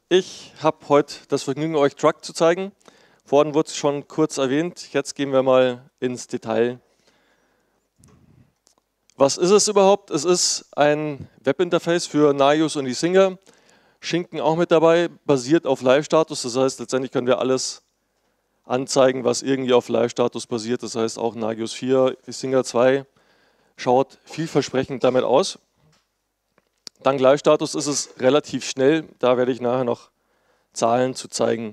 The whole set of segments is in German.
Ich habe heute das Vergnügen, euch Truck zu zeigen. Vorhin wurde es schon kurz erwähnt, jetzt gehen wir mal ins Detail. Was ist es überhaupt? Es ist ein Webinterface für Nagios und Isinger. Schinken auch mit dabei, basiert auf Live-Status. Das heißt, letztendlich können wir alles anzeigen, was irgendwie auf Live-Status basiert. Das heißt, auch Nagios 4, Isinger 2 schaut vielversprechend damit aus. Dank Live-Status ist es relativ schnell. Da werde ich nachher noch Zahlen zu zeigen.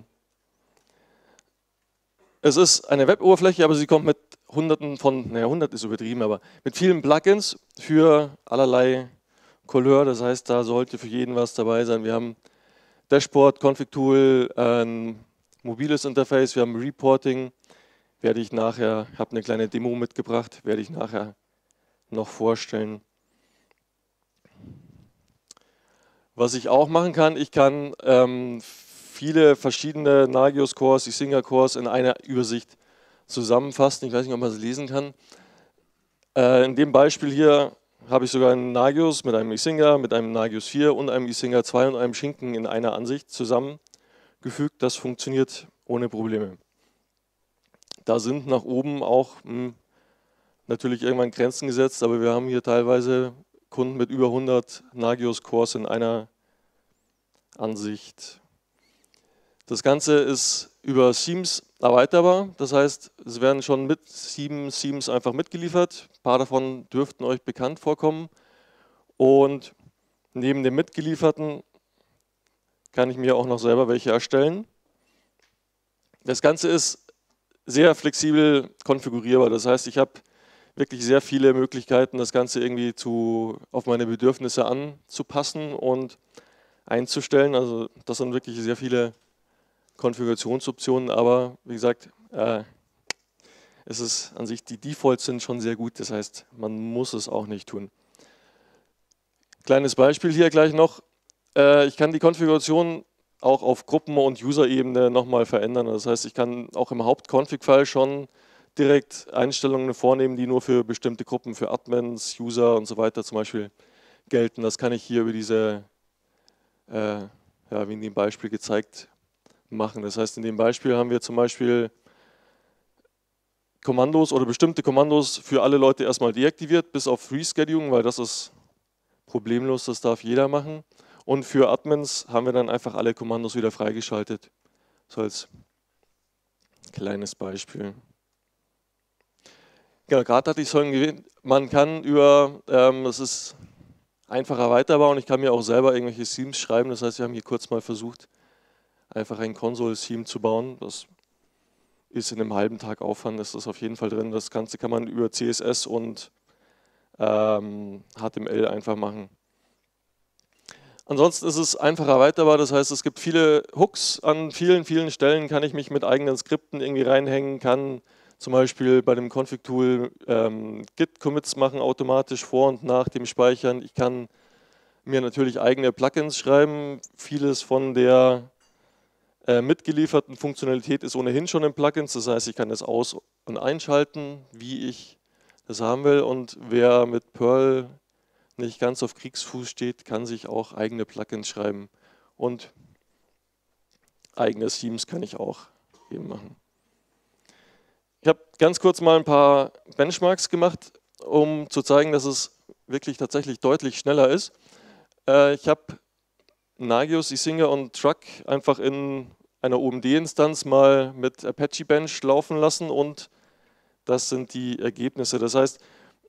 Es ist eine Web-Oberfläche, aber sie kommt mit hunderten von, naja, 100 ist übertrieben, aber mit vielen Plugins für allerlei Couleur. Das heißt, da sollte für jeden was dabei sein. Wir haben Dashboard, Config-Tool, ein mobiles Interface, wir haben Reporting. Werde ich nachher, ich habe eine kleine Demo mitgebracht, werde ich nachher noch vorstellen. Was ich auch machen kann, ich kann viele verschiedene Nagios Cores, Isinger Cores in einer Übersicht zusammenfassen. Ich weiß nicht, ob man es lesen kann. In dem Beispiel hier habe ich sogar einen Nagios mit einem Isinger, mit einem Nagios 4 und einem Isinger 2 und einem Schinken in einer Ansicht zusammengefügt. Das funktioniert ohne Probleme. Da sind nach oben auch natürlich irgendwann Grenzen gesetzt, aber wir haben hier teilweise Kunden mit über 100 Nagios Cores in einer Ansicht. Das Ganze ist über Themes erweiterbar, das heißt, es werden schon mit 7 Themes einfach mitgeliefert. Ein paar davon dürften euch bekannt vorkommen. Und neben den mitgelieferten kann ich mir auch noch selber welche erstellen. Das Ganze ist sehr flexibel konfigurierbar, das heißt, ich habe wirklich sehr viele Möglichkeiten, das Ganze irgendwie auf meine Bedürfnisse anzupassen und einzustellen. Also das sind wirklich sehr viele Konfigurationsoptionen, aber wie gesagt, es ist an sich, die Defaults sind schon sehr gut, das heißt, man muss es auch nicht tun. Kleines Beispiel hier gleich noch. Ich kann die Konfiguration auch auf Gruppen- und User-Ebene nochmal verändern. Das heißt, ich kann auch im Haupt-Config-File schon direkt Einstellungen vornehmen, die nur für bestimmte Gruppen, für Admins, User und so weiter zum Beispiel gelten. Das kann ich hier über diese, wie in dem Beispiel gezeigt, machen. Das heißt, in dem Beispiel haben wir zum Beispiel Kommandos oder bestimmte Kommandos für alle Leute erstmal deaktiviert, bis auf Rescheduling, weil das ist problemlos, das darf jeder machen. Und für Admins haben wir dann einfach alle Kommandos wieder freigeschaltet. So als kleines Beispiel. Ja, gerade hatte ich es schon erwähnt, man kann das ist einfach erweiterbar und ich kann mir auch selber irgendwelche Themes schreiben. Das heißt, wir haben hier kurz mal versucht, einfach ein Console-Theme zu bauen. Das ist in einem halben Tag Aufwand, ist das auf jeden Fall drin. Das Ganze kann man über CSS und HTML einfach machen. Ansonsten ist es einfach erweiterbar, das heißt, es gibt viele Hooks an vielen, vielen Stellen, kann ich mich mit eigenen Skripten irgendwie reinhängen, kann zum Beispiel bei dem Config-Tool Git-Commits machen, automatisch vor und nach dem Speichern. Ich kann mir natürlich eigene Plugins schreiben, vieles von der mitgelieferten Funktionalität ist ohnehin schon in Plugins, das heißt, ich kann das aus- und einschalten, wie ich das haben will. Und wer mit Perl nicht ganz auf Kriegsfuß steht, kann sich auch eigene Plugins schreiben. Und eigene Themes kann ich auch eben machen. Ich habe ganz kurz mal ein paar Benchmarks gemacht, um zu zeigen, dass es wirklich tatsächlich deutlich schneller ist. Ich habe Nagios, Isinger und Truck einfach in einer OMD-Instanz mal mit Apache Bench laufen lassen und das sind die Ergebnisse. Das heißt,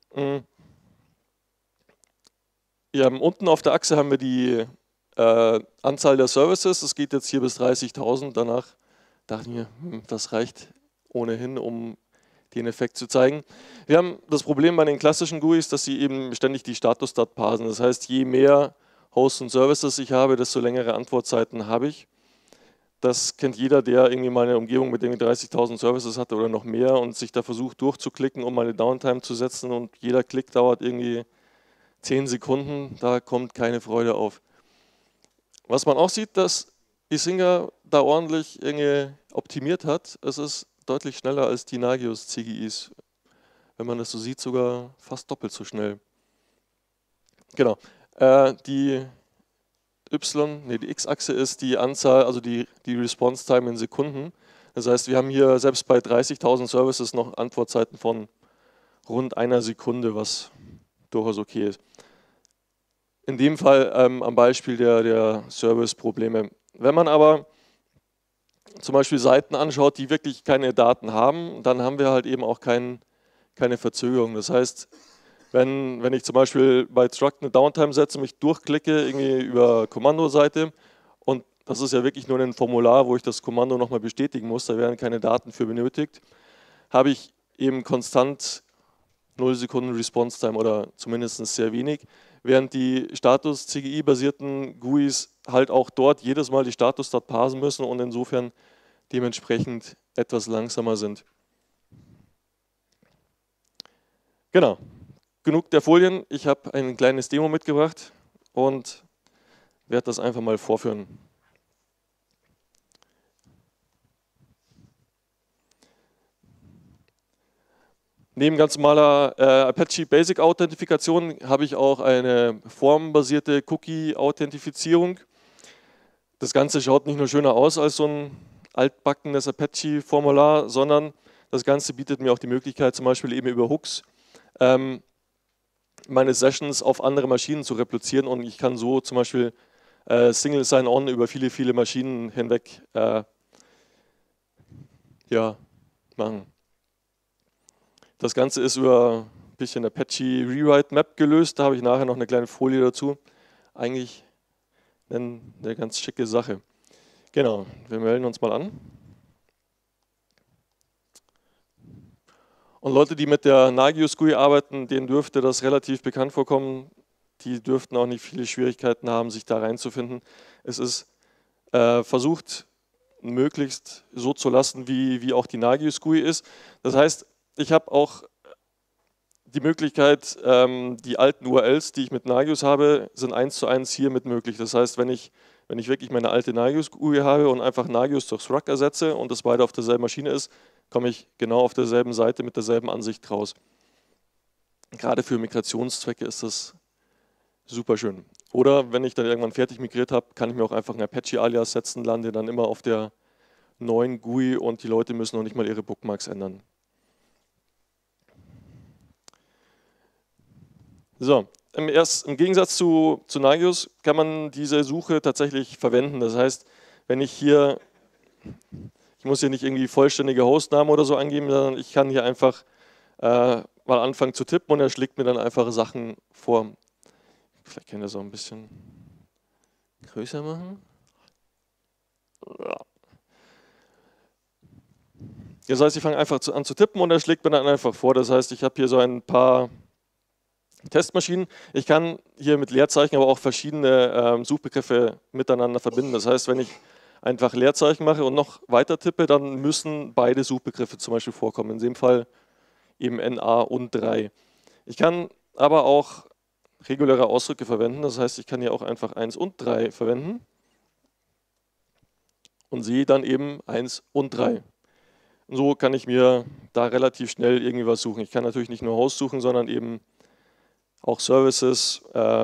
unten auf der Achse haben wir die Anzahl der Services. Das geht jetzt hier bis 30.000. Danach dachte ich mir, das reicht ohnehin, um den Effekt zu zeigen. Wir haben das Problem bei den klassischen GUIs, dass sie eben ständig die Status-Stat parsen. Das heißt, je mehr Hosts und Services ich habe, desto längere Antwortzeiten habe ich. Das kennt jeder, der irgendwie mal eine Umgebung mit irgendwie 30.000 Services hatte oder noch mehr und sich da versucht durchzuklicken, um eine Downtime zu setzen und jeder Klick dauert irgendwie 10 Sekunden, da kommt keine Freude auf. Was man auch sieht, dass Isinger da ordentlich irgendwie optimiert hat, es ist deutlich schneller als die Nagios CGIs. Wenn man das so sieht, sogar fast doppelt so schnell. Genau. Der die X-Achse ist die Anzahl, also die Response-Time in Sekunden. Das heißt, wir haben hier selbst bei 30.000 Services noch Antwortzeiten von rund einer Sekunde, was durchaus okay ist. In dem Fall am Beispiel der Service-Probleme. Wenn man aber zum Beispiel Seiten anschaut, die wirklich keine Daten haben, dann haben wir halt eben auch keine Verzögerung. Das heißt, wenn ich zum Beispiel bei Struct eine Downtime setze, mich durchklicke irgendwie über Kommandoseite und das ist ja wirklich nur ein Formular, wo ich das Kommando nochmal bestätigen muss, da werden keine Daten für benötigt, habe ich eben konstant 0 Sekunden Response Time oder zumindest sehr wenig, während die Status-CGI-basierten GUIs halt auch dort jedes Mal die Status-Stat parsen müssen und insofern dementsprechend etwas langsamer sind. Genau, genug der Folien. Ich habe ein kleines Demo mitgebracht und werde das einfach mal vorführen. Neben ganz normaler Apache Basic Authentifikation habe ich auch eine formbasierte Cookie-Authentifizierung. Das Ganze schaut nicht nur schöner aus als so ein altbackenes Apache-Formular, sondern das Ganze bietet mir auch die Möglichkeit, zum Beispiel eben über Hooks meine Sessions auf andere Maschinen zu replizieren und ich kann so zum Beispiel Single Sign-On über viele, viele Maschinen hinweg machen. Das Ganze ist über ein bisschen Apache Rewrite Map gelöst, da habe ich nachher noch eine kleine Folie dazu. Eigentlich eine ganz schicke Sache. Genau, wir melden uns mal an. Und Leute, die mit der Nagios GUI arbeiten, denen dürfte das relativ bekannt vorkommen. Die dürften auch nicht viele Schwierigkeiten haben, sich da reinzufinden. Es ist versucht, möglichst so zu lassen, wie auch die Nagios GUI ist. Das heißt, ich habe auch die Möglichkeit, die alten URLs, die ich mit Nagios habe, sind 1:1 hier mit möglich. Das heißt, wenn ich wirklich meine alte Nagios GUI habe und einfach Nagios durch Struct ersetze und das beide auf derselben Maschine ist, komme ich genau auf derselben Seite mit derselben Ansicht raus. Gerade für Migrationszwecke ist das super schön. Oder wenn ich dann irgendwann fertig migriert habe, kann ich mir auch einfach ein Apache-Alias setzen, lande dann immer auf der neuen GUI und die Leute müssen noch nicht mal ihre Bookmarks ändern. So, im Gegensatz zu Nagios kann man diese Suche tatsächlich verwenden. Das heißt, wenn ich muss hier nicht irgendwie vollständige Hostnamen oder so angeben, sondern ich kann hier einfach mal anfangen zu tippen und er schlägt mir dann einfach Sachen vor. Vielleicht kann ich das auch ein bisschen größer machen. Ja. Das heißt, ich fange einfach an zu tippen und er schlägt mir dann einfach vor. Das heißt, ich habe hier so ein paar Testmaschinen. Ich kann hier mit Leerzeichen aber auch verschiedene Suchbegriffe miteinander verbinden. Das heißt, wenn ich einfach Leerzeichen mache und noch weiter tippe, dann müssen beide Suchbegriffe zum Beispiel vorkommen. In dem Fall eben NA und 3. Ich kann aber auch reguläre Ausdrücke verwenden. Das heißt, ich kann hier auch einfach 1 und 3 verwenden und sehe dann eben 1 und 3. Und so kann ich mir da relativ schnell irgendwie was suchen. Ich kann natürlich nicht nur Host suchen, sondern eben auch Services. Ja,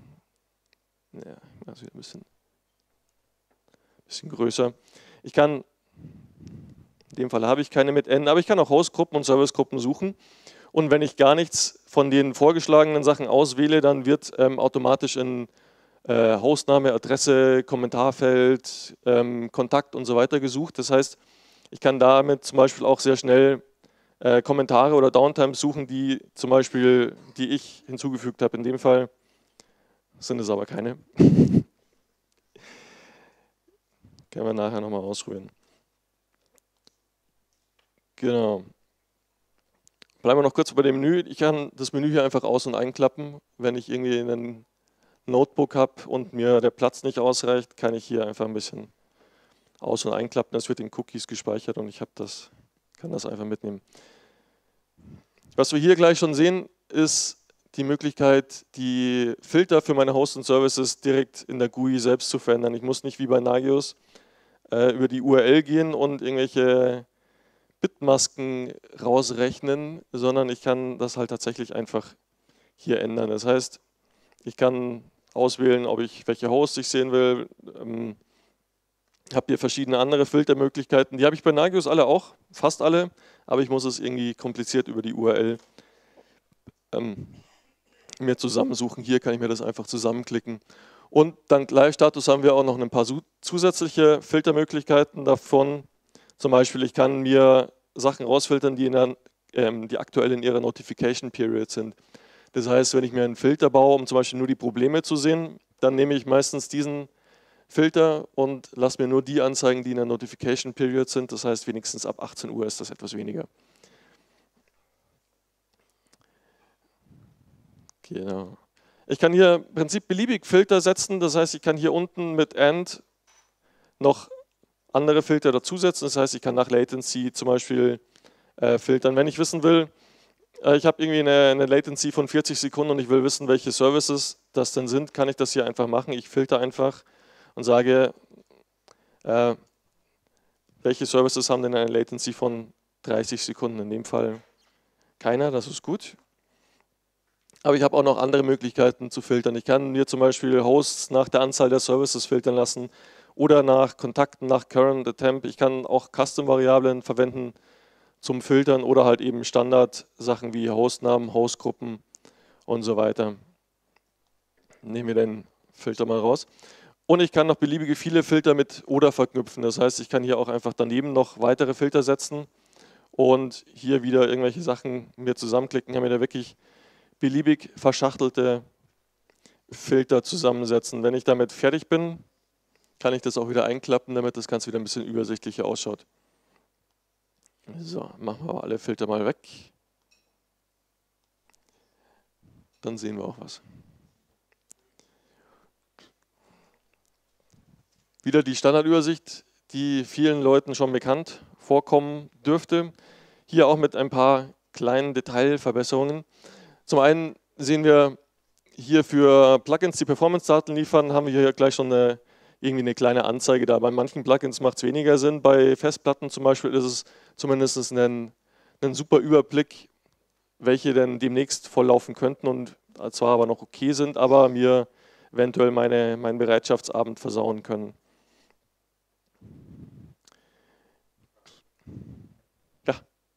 das wird ein bisschen größer. Ich kann, in dem Fall habe ich keine mit N, aber ich kann auch Hostgruppen und Servicegruppen suchen. Und wenn ich gar nichts von den vorgeschlagenen Sachen auswähle, dann wird automatisch in Hostname, Adresse, Kommentarfeld, Kontakt und so weiter gesucht. Das heißt, ich kann damit zum Beispiel auch sehr schnell Kommentare oder Downtimes suchen, die ich hinzugefügt habe. In dem Fall sind es aber keine. Können wir nachher nochmal ausrühren. Genau. Bleiben wir noch kurz bei dem Menü. Ich kann das Menü hier einfach aus- und einklappen. Wenn ich irgendwie ein Notebook habe und mir der Platz nicht ausreicht, kann ich hier einfach ein bisschen aus- und einklappen. Das wird in Cookies gespeichert und ich kann das einfach mitnehmen. Was wir hier gleich schon sehen, ist die Möglichkeit, die Filter für meine Hosts und Services direkt in der GUI selbst zu verändern. Ich muss nicht wie bei Nagios über die URL gehen und irgendwelche Bitmasken rausrechnen, sondern ich kann das halt tatsächlich einfach hier ändern. Das heißt, ich kann auswählen, welche Hosts ich sehen will. Habe hier verschiedene andere Filtermöglichkeiten. Die habe ich bei Nagios alle auch, fast alle, aber ich muss es irgendwie kompliziert über die URL mir zusammensuchen. Hier kann ich mir das einfach zusammenklicken. Und dank Live-Status haben wir auch noch ein paar zusätzliche Filtermöglichkeiten davon. Zum Beispiel, ich kann mir Sachen rausfiltern, die aktuell in ihrer Notification Period sind. Das heißt, wenn ich mir einen Filter baue, um zum Beispiel nur die Probleme zu sehen, dann nehme ich meistens diesen Filter und lasse mir nur die anzeigen, die in der Notification Period sind. Das heißt, wenigstens ab 18 Uhr ist das etwas weniger. Genau. Ich kann hier im Prinzip beliebig Filter setzen. Das heißt, ich kann hier unten mit AND noch andere Filter dazusetzen. Das heißt, ich kann nach Latency zum Beispiel filtern. Wenn ich wissen will, ich habe irgendwie eine Latency von 40 Sekunden und ich will wissen, welche Services das denn sind, kann ich das hier einfach machen. Ich filter einfach und sage, welche Services haben denn eine Latency von 30 Sekunden. In dem Fall keiner, das ist gut. Aber ich habe auch noch andere Möglichkeiten zu filtern. Ich kann mir zum Beispiel Hosts nach der Anzahl der Services filtern lassen oder nach Kontakten, nach Current Attempt. Ich kann auch Custom-Variablen verwenden zum Filtern oder halt eben Standard-Sachen wie Hostnamen, Hostgruppen und so weiter. Nehmen wir den Filter mal raus. Und ich kann noch beliebige viele Filter mit oder verknüpfen. Das heißt, ich kann hier auch einfach daneben noch weitere Filter setzen und hier wieder irgendwelche Sachen mir zusammenklicken. Ich kann mir da wirklich beliebig verschachtelte Filter zusammensetzen. Wenn ich damit fertig bin, kann ich das auch wieder einklappen, damit das Ganze wieder ein bisschen übersichtlicher ausschaut. So, machen wir alle Filter mal weg. Dann sehen wir auch was. Wieder die Standardübersicht, die vielen Leuten schon bekannt vorkommen dürfte. Hier auch mit ein paar kleinen Detailverbesserungen. Zum einen sehen wir hier für Plugins, die Performance-Daten liefern, haben wir hier gleich schon irgendwie eine kleine Anzeige da. Bei manchen Plugins macht es weniger Sinn. Bei Festplatten zum Beispiel ist es zumindest ein super Überblick, welche denn demnächst volllaufen könnten und zwar aber noch okay sind, aber mir eventuell meinen Bereitschaftsabend versauen können. Ja.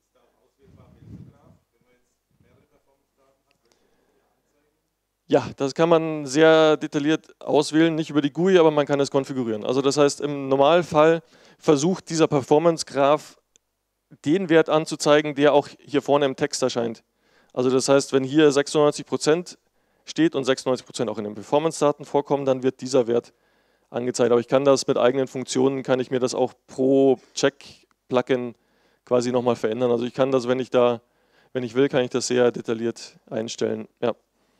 Ja, das kann man sehr detailliert auswählen, nicht über die GUI, aber man kann es konfigurieren. Also das heißt, im Normalfall versucht dieser Performance-Graph den Wert anzuzeigen, der auch hier vorne im Text erscheint. Also das heißt, wenn hier 96% steht und 96% auch in den Performance-Daten vorkommen, dann wird dieser Wert angezeigt. Aber ich kann das mit eigenen Funktionen, kann ich mir das auch pro Check-Plugin quasi nochmal verändern. Also ich kann das, wenn ich will, kann ich das sehr detailliert einstellen. Ja.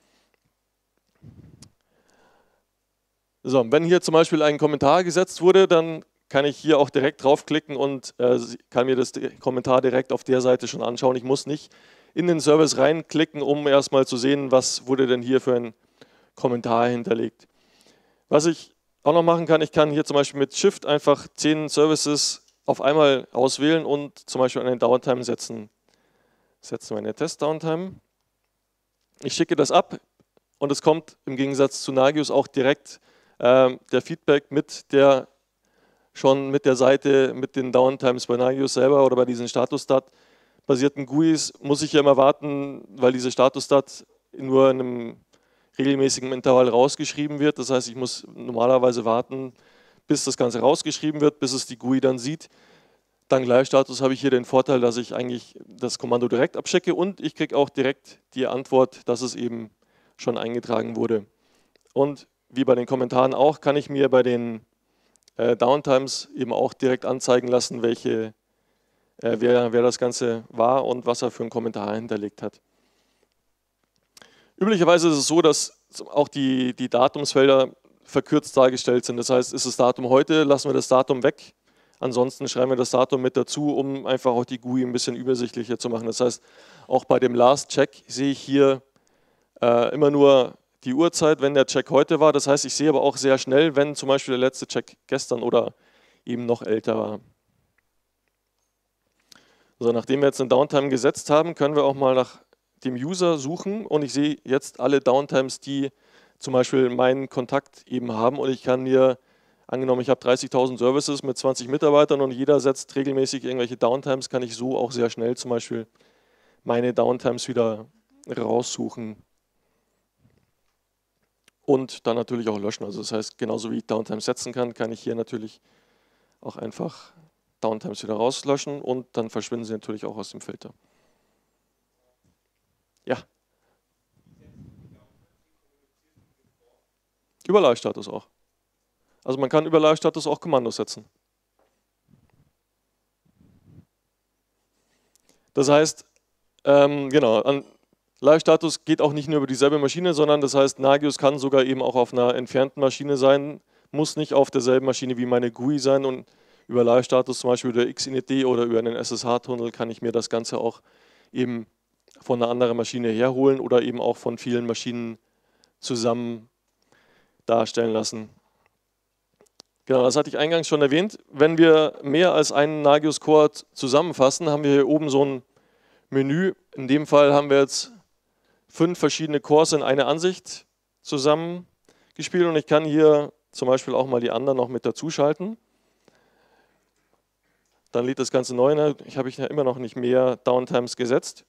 So, wenn hier zum Beispiel ein Kommentar gesetzt wurde, dann kann ich hier auch direkt draufklicken und kann mir das Kommentar direkt auf der Seite schon anschauen. Ich muss nicht in den Service reinklicken, um erstmal zu sehen, was wurde denn hier für ein Kommentar hinterlegt. Was ich auch noch machen kann, ich kann hier zum Beispiel mit Shift einfach 10 Services auf einmal auswählen und zum Beispiel eine Downtime setzen. Setzen wir eine Test-Downtime. Ich schicke das ab und es kommt im Gegensatz zu Nagios auch direkt der Feedback mit der Seite, mit den Downtimes bei Nagios selber oder bei diesen Status-Stat-basierten GUIs muss ich ja immer warten, weil diese Status-Stat nur in einem regelmäßigen Intervall rausgeschrieben wird. Das heißt, ich muss normalerweise warten, bis das Ganze rausgeschrieben wird, bis es die GUI dann sieht. Dank Live-Status habe ich hier den Vorteil, dass ich eigentlich das Kommando direkt abschicke und ich kriege auch direkt die Antwort, dass es eben schon eingetragen wurde. Und wie bei den Kommentaren auch, kann ich mir bei den Downtimes eben auch direkt anzeigen lassen, wer das Ganze war und was er für einen Kommentar hinterlegt hat. Üblicherweise ist es so, dass auch die Datumsfelder verkürzt dargestellt sind. Das heißt, ist das Datum heute, lassen wir das Datum weg. Ansonsten schreiben wir das Datum mit dazu, um einfach auch die GUI ein bisschen übersichtlicher zu machen. Das heißt, auch bei dem Last Check sehe ich hier immer nur die Uhrzeit, wenn der Check heute war. Das heißt, ich sehe aber auch sehr schnell, wenn zum Beispiel der letzte Check gestern oder eben noch älter war. So, nachdem wir jetzt eine Downtime gesetzt haben, können wir auch mal nach dem User suchen und ich sehe jetzt alle Downtimes, die zum Beispiel meinen Kontakt eben haben und ich kann mir, angenommen, ich habe 30.000 Services mit 20 Mitarbeitern und jeder setzt regelmäßig irgendwelche Downtimes, kann ich so auch sehr schnell zum Beispiel meine Downtimes wieder raussuchen und dann natürlich auch löschen. Also das heißt, genauso wie ich Downtimes setzen kann, kann ich hier natürlich auch einfach Downtimes wieder rauslöschen und dann verschwinden sie natürlich auch aus dem Filter. Ja. Über Live-Status auch. Also man kann über Live-Status auch Kommandos setzen. Das heißt, genau, Live-Status geht auch nicht nur über dieselbe Maschine, sondern das heißt, Nagios kann sogar eben auch auf einer entfernten Maschine sein, muss nicht auf derselben Maschine wie meine GUI sein und über Live-Status zum Beispiel über XINIT oder über einen SSH-Tunnel kann ich mir das Ganze auch eben von einer anderen Maschine herholen oder eben auch von vielen Maschinen zusammen darstellen lassen. Genau, das hatte ich eingangs schon erwähnt. Wenn wir mehr als einen Nagios Core zusammenfassen, haben wir hier oben so ein Menü. In dem Fall haben wir jetzt 5 verschiedene Cores in eine Ansicht zusammengespielt und ich kann hier zum Beispiel auch mal die anderen noch mit dazu schalten. Dann lädt das Ganze neu. Ich habe ja immer noch nicht mehr Downtimes gesetzt.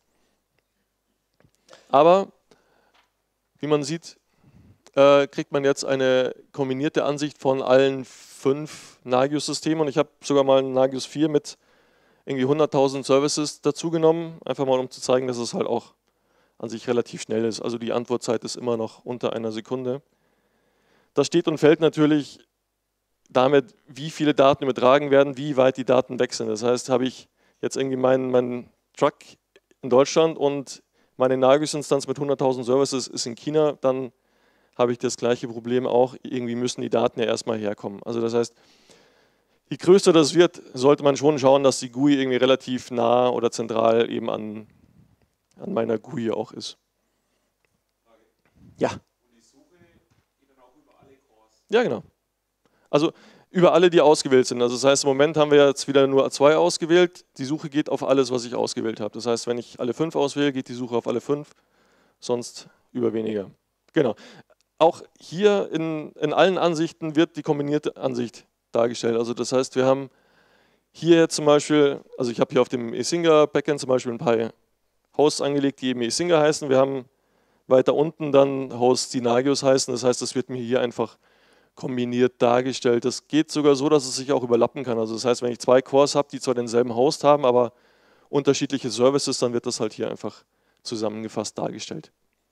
Aber wie man sieht, kriegt man jetzt eine kombinierte Ansicht von allen 5 Nagios-Systemen und ich habe sogar mal ein Nagios 4 mit irgendwie 100.000 Services dazu genommen, einfach mal um zu zeigen, dass es halt auch an sich relativ schnell ist. Also die Antwortzeit ist immer noch unter einer Sekunde. Das steht und fällt natürlich damit, wie viele Daten übertragen werden, wie weit die Daten weg sind. Das heißt, habe ich jetzt irgendwie meinen Truck in Deutschland und meine Nagios-Instanz mit 100.000 Services ist in China, dann habe ich das gleiche Problem auch. Irgendwie müssen die Daten ja erstmal herkommen. Also das heißt, je größer das wird, sollte man schon schauen, dass die GUI irgendwie relativ nah oder zentral eben an meiner GUI auch ist. Ja. Und die Suche geht dann auch über alle Cores? Ja, genau. Also über alle, die ausgewählt sind. Also das heißt, im Moment haben wir jetzt wieder nur 2 ausgewählt. Die Suche geht auf alles, was ich ausgewählt habe. Das heißt, wenn ich alle 5 auswähle, geht die Suche auf alle 5, sonst über weniger. Genau. Auch hier in allen Ansichten wird die kombinierte Ansicht dargestellt. Also das heißt, wir haben hier jetzt zum Beispiel, also ich habe hier auf dem Esinga Backend zum Beispiel ein paar Hosts angelegt, die eben Esinga heißen. Wir haben weiter unten dann Hosts, die Nagios heißen. Das heißt, das wird mir hier einfach kombiniert dargestellt. Das geht sogar so, dass es sich auch überlappen kann. Also das heißt, wenn ich 2 Cores habe, die zwar denselben Host haben, aber unterschiedliche Services, dann wird das halt hier einfach zusammengefasst dargestellt.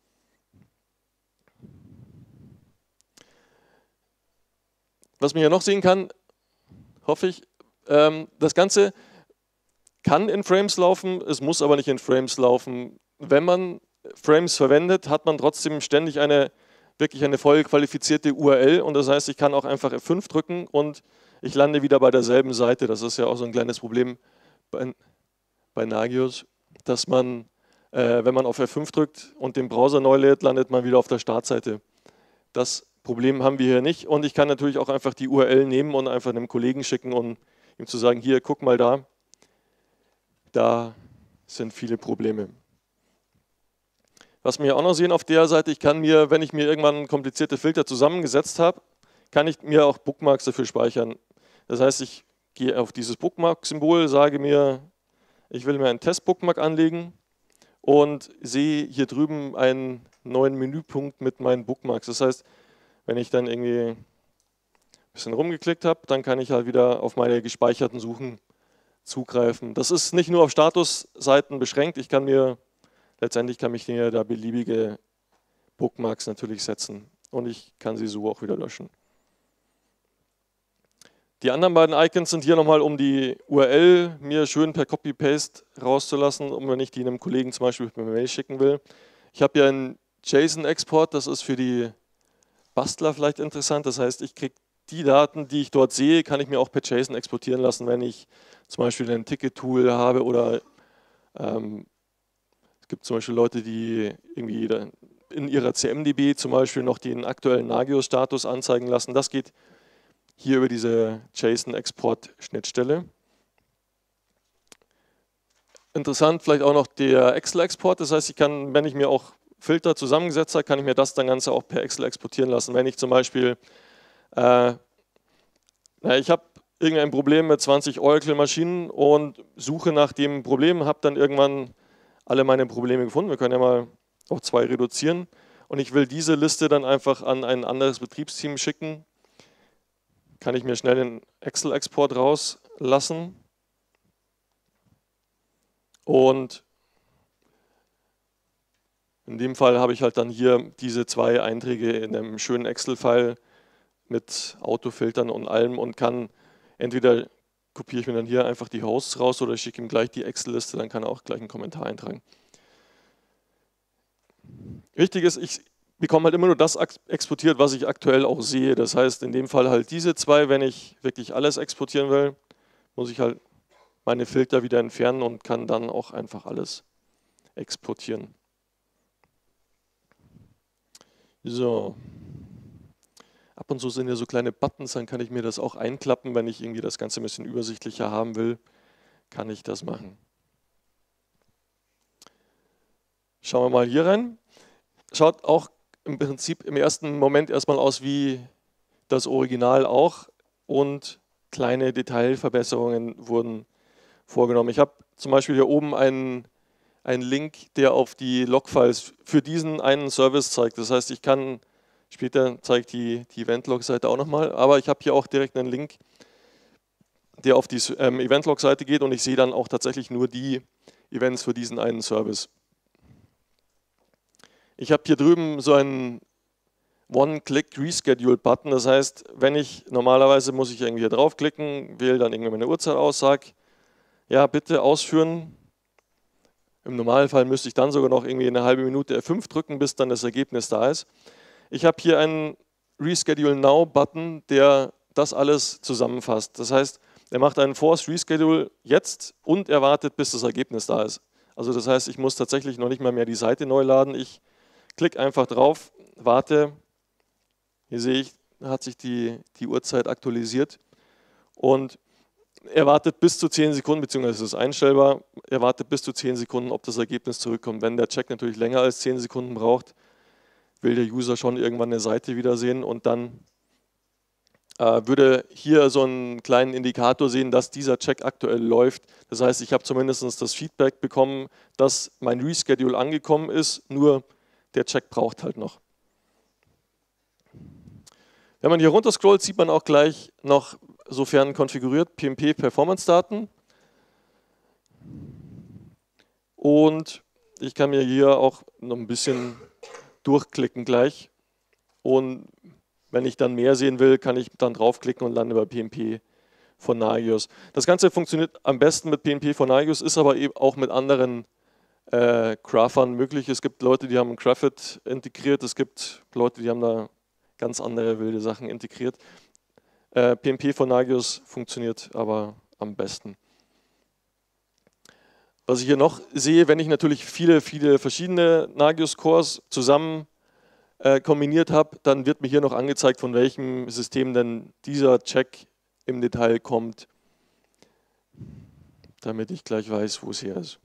Was man hier noch sehen kann, hoffe ich, das Ganze kann in Frames laufen, es muss aber nicht in Frames laufen. Wenn man Frames verwendet, hat man trotzdem ständig wirklich eine voll qualifizierte URL und das heißt, ich kann auch einfach F5 drücken und ich lande wieder bei derselben Seite. Das ist ja auch so ein kleines Problem bei Nagios, dass man, wenn man auf F5 drückt und den Browser neu lädt, landet man wieder auf der Startseite. Das Problem haben wir hier nicht und ich kann natürlich auch einfach die URL nehmen und einfach einem Kollegen schicken und ihm zu sagen, hier, guck mal da sind viele Probleme. Was wir hier auch noch sehen auf der Seite, ich kann mir, wenn ich mir irgendwann komplizierte Filter zusammengesetzt habe, kann ich mir auch Bookmarks dafür speichern. Das heißt, ich gehe auf dieses Bookmark-Symbol, sage mir, ich will mir einen Test-Bookmark anlegen und sehe hier drüben einen neuen Menüpunkt mit meinen Bookmarks. Das heißt, wenn ich dann irgendwie ein bisschen rumgeklickt habe, dann kann ich halt wieder auf meine gespeicherten Suchen zugreifen. Das ist nicht nur auf Statusseiten beschränkt, letztendlich kann ich mir da beliebige Bookmarks natürlich setzen und ich kann sie so auch wieder löschen. Die anderen beiden Icons sind hier nochmal, um die URL mir schön per Copy-Paste rauszulassen, wenn ich die einem Kollegen zum Beispiel per Mail schicken will. Ich habe hier einen JSON-Export, das ist für die Bastler vielleicht interessant. Das heißt, ich kriege die Daten, die ich dort sehe, kann ich mir auch per JSON exportieren lassen, wenn ich zum Beispiel ein Ticket-Tool habe oder es gibt zum Beispiel Leute, die irgendwie in ihrer CMDB zum Beispiel noch den aktuellen Nagios-Status anzeigen lassen. Das geht hier über diese JSON-Export-Schnittstelle. Interessant vielleicht auch noch der Excel-Export. Das heißt, ich kann, wenn ich mir auch Filter zusammengesetzt habe, kann ich mir das dann Ganze auch per Excel exportieren lassen. Wenn ich zum Beispiel, ich habe irgendein Problem mit 20 Oracle-Maschinen und suche nach dem Problem, habe dann irgendwann alle meine Probleme gefunden. Wir können ja mal auf 2 reduzieren. Und ich will diese Liste dann einfach an ein anderes Betriebsteam schicken. Kann ich mir schnell den Excel-Export rauslassen. Und in dem Fall habe ich halt dann hier diese 2 Einträge in einem schönen Excel-File mit Autofiltern und allem und kann entweder kopiere ich mir dann hier einfach die Hosts raus oder schicke ihm gleich die Excel-Liste, dann kann er auch gleich einen Kommentar eintragen. Wichtig ist, ich bekomme halt immer nur das exportiert, was ich aktuell auch sehe. Das heißt, in dem Fall halt diese 2, wenn ich wirklich alles exportieren will, muss ich halt meine Filter wieder entfernen und kann dann auch einfach alles exportieren. So. Ab und zu sind ja so kleine Buttons, dann kann ich mir das auch einklappen, wenn ich irgendwie das Ganze ein bisschen übersichtlicher haben will, kann ich das machen. Schauen wir mal hier rein. Schaut auch im Prinzip im ersten Moment erstmal aus wie das Original auch und kleine Detailverbesserungen wurden vorgenommen. Ich habe zum Beispiel hier oben einen Link, der auf die Logfiles für diesen einen Service zeigt. Das heißt, ich kann, später zeigt die Eventlog-Seite auch nochmal, aber ich habe hier auch direkt einen Link, der auf die Eventlog-Seite geht und ich sehe dann auch tatsächlich nur die Events für diesen einen Service. Ich habe hier drüben so einen One-Click-Reschedule-Button, das heißt, wenn ich, normalerweise muss ich irgendwie hier draufklicken, wähle dann irgendwie meine Uhrzeit aus, sage, ja bitte ausführen. Im Normalfall müsste ich dann sogar noch irgendwie eine halbe Minute F5 drücken, bis dann das Ergebnis da ist. Ich habe hier einen Reschedule Now-Button, der das alles zusammenfasst. Das heißt, er macht einen Force Reschedule jetzt und er wartet, bis das Ergebnis da ist. Also das heißt, ich muss tatsächlich noch nicht mal mehr die Seite neu laden. Ich klicke einfach drauf, warte. Hier sehe ich, hat sich die Uhrzeit aktualisiert und er wartet bis zu 10 Sekunden, beziehungsweise es ist einstellbar, er wartet bis zu 10 Sekunden, ob das Ergebnis zurückkommt. Wenn der Check natürlich länger als 10 Sekunden braucht, will der User schon irgendwann eine Seite wiedersehen und dann würde hier so einen kleinen Indikator sehen, dass dieser Check aktuell läuft. Das heißt, ich habe zumindest das Feedback bekommen, dass mein Reschedule angekommen ist, nur der Check braucht halt noch. Wenn man hier runter scrollt, sieht man auch gleich noch, sofern konfiguriert, PMP-Performance-Daten. Und ich kann mir hier auch noch ein bisschen durchklicken gleich. Und wenn ich dann mehr sehen will, kann ich dann draufklicken und lande bei PMP von Nagios. Das Ganze funktioniert am besten mit PMP von Nagios, ist aber eben auch mit anderen Graphern möglich. Es gibt Leute, die haben Graphit integriert, es gibt Leute, die haben da ganz andere wilde Sachen integriert. PMP von Nagios funktioniert aber am besten. Was ich hier noch sehe, wenn ich natürlich viele verschiedene Nagios-Cores zusammen kombiniert habe, dann wird mir hier noch angezeigt, von welchem System denn dieser Check im Detail kommt, damit ich gleich weiß, wo es her ist.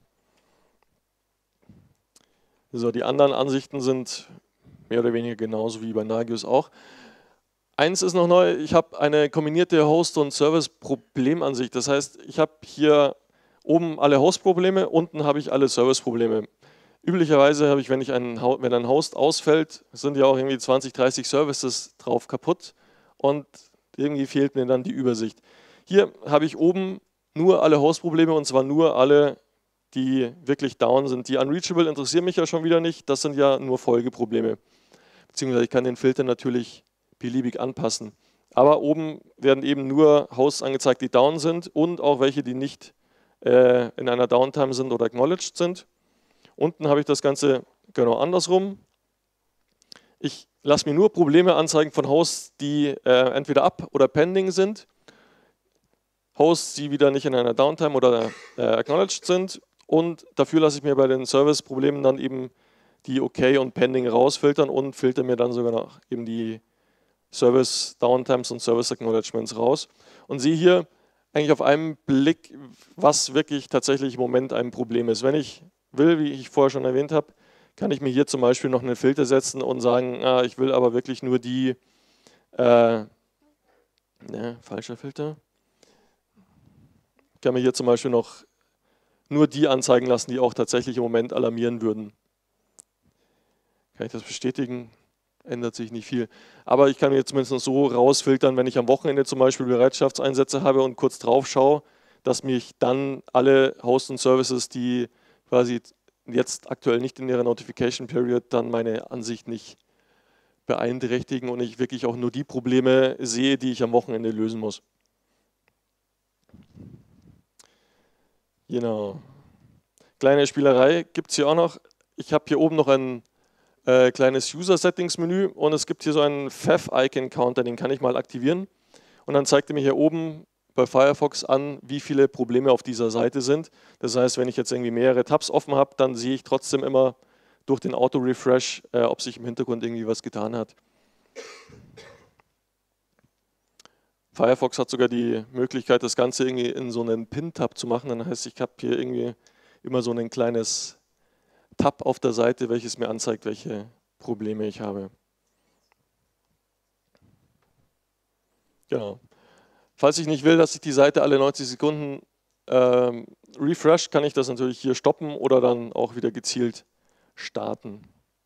So, die anderen Ansichten sind mehr oder weniger genauso wie bei Nagios auch. Eins ist noch neu, ich habe eine kombinierte Host- und Service-Problemansicht. Das heißt, ich habe hier oben alle Host-Probleme, unten habe ich alle Service-Probleme. Üblicherweise habe ich, wenn ein Host ausfällt, sind ja auch irgendwie 20, 30 Services drauf kaputt und irgendwie fehlt mir dann die Übersicht. Hier habe ich oben nur alle Host-Probleme und zwar nur alle, die wirklich down sind. Die Unreachable interessieren mich ja schon wieder nicht, das sind ja nur Folgeprobleme. Beziehungsweise ich kann den Filter natürlich beliebig anpassen. Aber oben werden eben nur Hosts angezeigt, die down sind und auch welche, die nicht in einer Downtime sind oder acknowledged sind. Unten habe ich das Ganze genau andersrum. Ich lasse mir nur Probleme anzeigen von Hosts, die entweder up oder pending sind. Hosts, die wieder nicht in einer Downtime oder acknowledged sind. Und dafür lasse ich mir bei den Service-Problemen dann eben die OK und Pending rausfiltern und filter mir dann sogar noch eben die Service Downtimes und Service Acknowledgements raus. Und sehe hier eigentlich auf einen Blick, was wirklich tatsächlich im Moment ein Problem ist. Wenn ich will, wie ich vorher schon erwähnt habe, kann ich mir hier zum Beispiel noch einen Filter setzen und sagen, ich will aber wirklich nur die, falscher Filter. Ich kann mir hier zum Beispiel noch nur die anzeigen lassen, die auch tatsächlich im Moment alarmieren würden. Kann ich das bestätigen? Ändert sich nicht viel. Aber ich kann mir zumindest so rausfiltern, wenn ich am Wochenende zum Beispiel Bereitschaftseinsätze habe und kurz drauf schaue, dass mich dann alle Hosts und Services, die quasi jetzt aktuell nicht in ihrer Notification Period, dann meine Ansicht nicht beeinträchtigen und ich wirklich auch nur die Probleme sehe, die ich am Wochenende lösen muss. Genau. Kleine Spielerei gibt es hier auch noch. Ich habe hier oben noch ein kleines User-Settings-Menü und es gibt hier so einen Fav-Icon-Counter, den kann ich mal aktivieren. Und dann zeigt er mir hier oben bei Firefox an, wie viele Probleme auf dieser Seite sind. Das heißt, wenn ich jetzt irgendwie mehrere Tabs offen habe, dann sehe ich trotzdem immer durch den Auto-Refresh, ob sich im Hintergrund irgendwie was getan hat. Firefox hat sogar die Möglichkeit, das Ganze irgendwie in so einen Pin-Tab zu machen. Dann heißt, ich habe hier irgendwie immer so ein kleines Tab auf der Seite, welches mir anzeigt, welche Probleme ich habe. Genau. Falls ich nicht will, dass sich die Seite alle 90 Sekunden refresht, kann ich das natürlich hier stoppen oder dann auch wieder gezielt starten.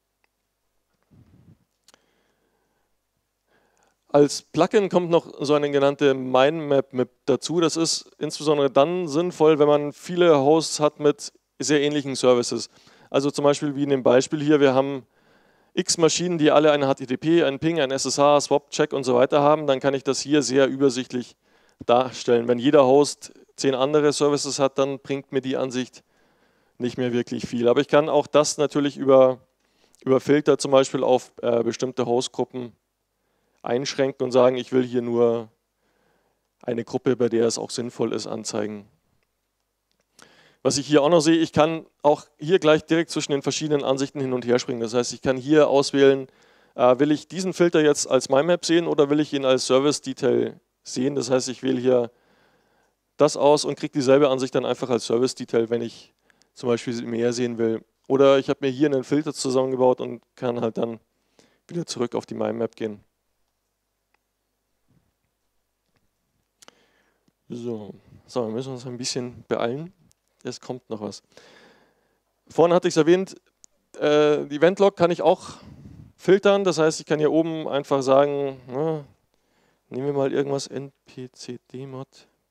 Als Plugin kommt noch so eine genannte Mindmap mit dazu. Das ist insbesondere dann sinnvoll, wenn man viele Hosts hat mit sehr ähnlichen Services. Also zum Beispiel wie in dem Beispiel hier, wir haben x Maschinen, die alle einen HTTP, einen Ping, einen SSH, Swap, Check und so weiter haben, dann kann ich das hier sehr übersichtlich darstellen. Wenn jeder Host 10 andere Services hat, dann bringt mir die Ansicht nicht mehr wirklich viel. Aber ich kann auch das natürlich über Filter zum Beispiel auf bestimmte Hostgruppen einschränken und sagen, ich will hier nur eine Gruppe, bei der es auch sinnvoll ist, anzeigen. Was ich hier auch noch sehe, ich kann auch hier gleich direkt zwischen den verschiedenen Ansichten hin und her springen. Das heißt, ich kann hier auswählen, will ich diesen Filter jetzt als MyMap sehen oder will ich ihn als Service Detail sehen. Das heißt, ich wähle hier das aus und kriege dieselbe Ansicht dann einfach als Service Detail, wenn ich zum Beispiel mehr sehen will. Oder ich habe mir hier einen Filter zusammengebaut und kann halt dann wieder zurück auf die MyMap gehen. So, wir müssen uns ein bisschen beeilen. Es kommt noch was. Vorhin hatte ich es erwähnt, die Event-Log kann ich auch filtern. Das heißt, ich kann hier oben einfach sagen, nehmen wir mal irgendwas npcd-mod.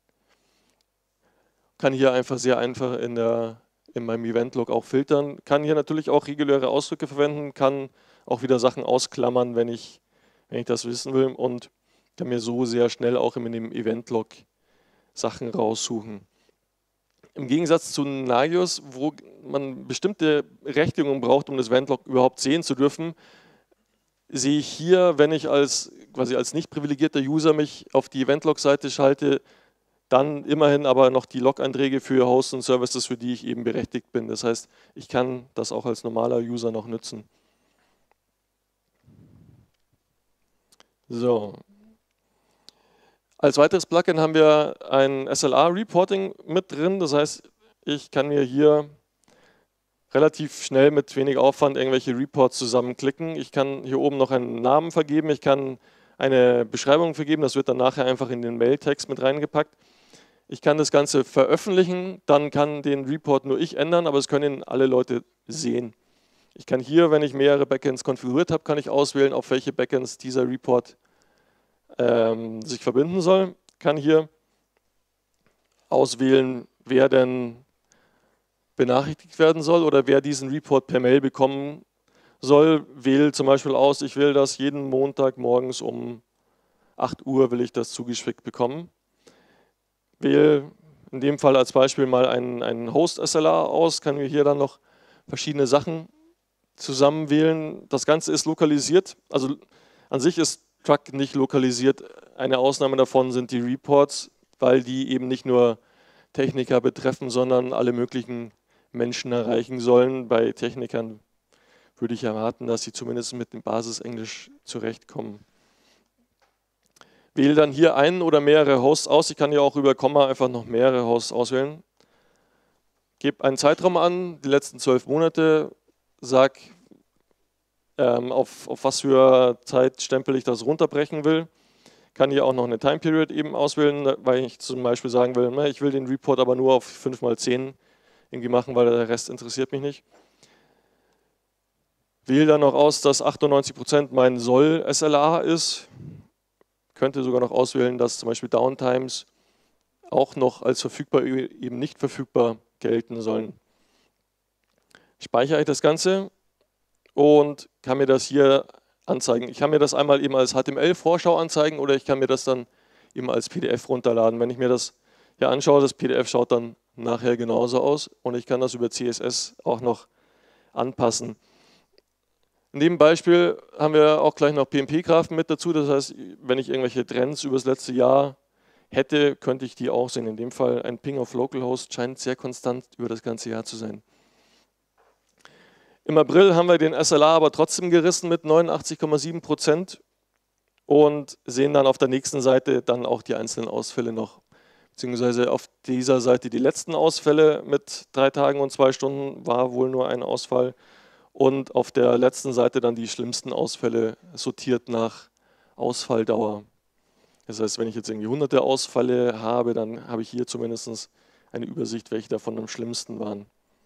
Kann hier einfach sehr einfach in meinem Event-Log auch filtern. Kann hier natürlich auch reguläre Ausdrücke verwenden, kann auch wieder Sachen ausklammern, wenn ich das wissen will und kann mir so sehr schnell auch in dem Event-Log Sachen raussuchen. Im Gegensatz zu Nagios, wo man bestimmte Berechtigungen braucht, um das Eventlog überhaupt sehen zu dürfen, sehe ich hier, wenn ich quasi als nicht privilegierter User mich auf die Eventlog-Seite schalte, dann immerhin aber noch die Log-Einträge für Hosts und Services, für die ich eben berechtigt bin. Das heißt, ich kann das auch als normaler User noch nutzen. So. Als weiteres Plugin haben wir ein SLA-Reporting mit drin. Das heißt, ich kann mir hier relativ schnell mit wenig Aufwand irgendwelche Reports zusammenklicken. Ich kann hier oben noch einen Namen vergeben. Ich kann eine Beschreibung vergeben. Das wird dann nachher einfach in den Mailtext mit reingepackt. Ich kann das Ganze veröffentlichen. Dann kann den Report nur ich ändern, aber es können alle Leute sehen. Ich kann hier, wenn ich mehrere Backends konfiguriert habe, kann ich auswählen, auf welche Backends dieser Report sich verbinden soll, kann hier auswählen, wer denn benachrichtigt werden soll oder wer diesen Report per Mail bekommen soll. Wähle zum Beispiel aus, ich will das jeden Montag morgens um 8 Uhr will ich das zugeschickt bekommen. Wähle in dem Fall als Beispiel mal einen Host-SLA aus, kann mir hier dann noch verschiedene Sachen zusammenwählen. Das Ganze ist lokalisiert, also an sich ist Truck nicht lokalisiert. Eine Ausnahme davon sind die Reports, weil die eben nicht nur Techniker betreffen, sondern alle möglichen Menschen erreichen sollen. Bei Technikern würde ich erwarten, dass sie zumindest mit dem Basisenglisch zurechtkommen. Wähle dann hier einen oder mehrere Hosts aus. Ich kann hier auch über Komma einfach noch mehrere Hosts auswählen. Gebe einen Zeitraum an, die letzten 12 Monate. sage, auf was für Zeitstempel ich das runterbrechen will. Kann hier auch noch eine Time Period eben auswählen, weil ich zum Beispiel sagen will, ne, ich will den Report aber nur auf 5×10 irgendwie machen, weil der Rest interessiert mich nicht. Wähle dann noch aus, dass 98% mein Soll-SLA ist. Könnte sogar noch auswählen, dass zum Beispiel Downtimes auch noch als verfügbar, eben nicht verfügbar gelten sollen. Speichere ich das Ganze und kann mir das hier anzeigen. Ich kann mir das einmal eben als HTML-Vorschau anzeigen oder ich kann mir das dann eben als PDF runterladen. Wenn ich mir das hier anschaue, das PDF schaut dann nachher genauso aus und ich kann das über CSS auch noch anpassen. In dem Beispiel haben wir auch gleich noch PNP-Graphen mit dazu. Das heißt, wenn ich irgendwelche Trends über das letzte Jahr hätte, könnte ich die auch sehen. In dem Fall ein Ping auf Localhost scheint sehr konstant über das ganze Jahr zu sein. Im April haben wir den SLA aber trotzdem gerissen mit 89,7% und sehen dann auf der nächsten Seite dann auch die einzelnen Ausfälle noch. Beziehungsweise auf dieser Seite die letzten Ausfälle mit 3 Tagen und 2 Stunden war wohl nur ein Ausfall. Und auf der letzten Seite dann die schlimmsten Ausfälle sortiert nach Ausfalldauer. Das heißt, wenn ich jetzt irgendwie hunderte Ausfälle habe, dann habe ich hier zumindest eine Übersicht, welche davon am schlimmsten waren.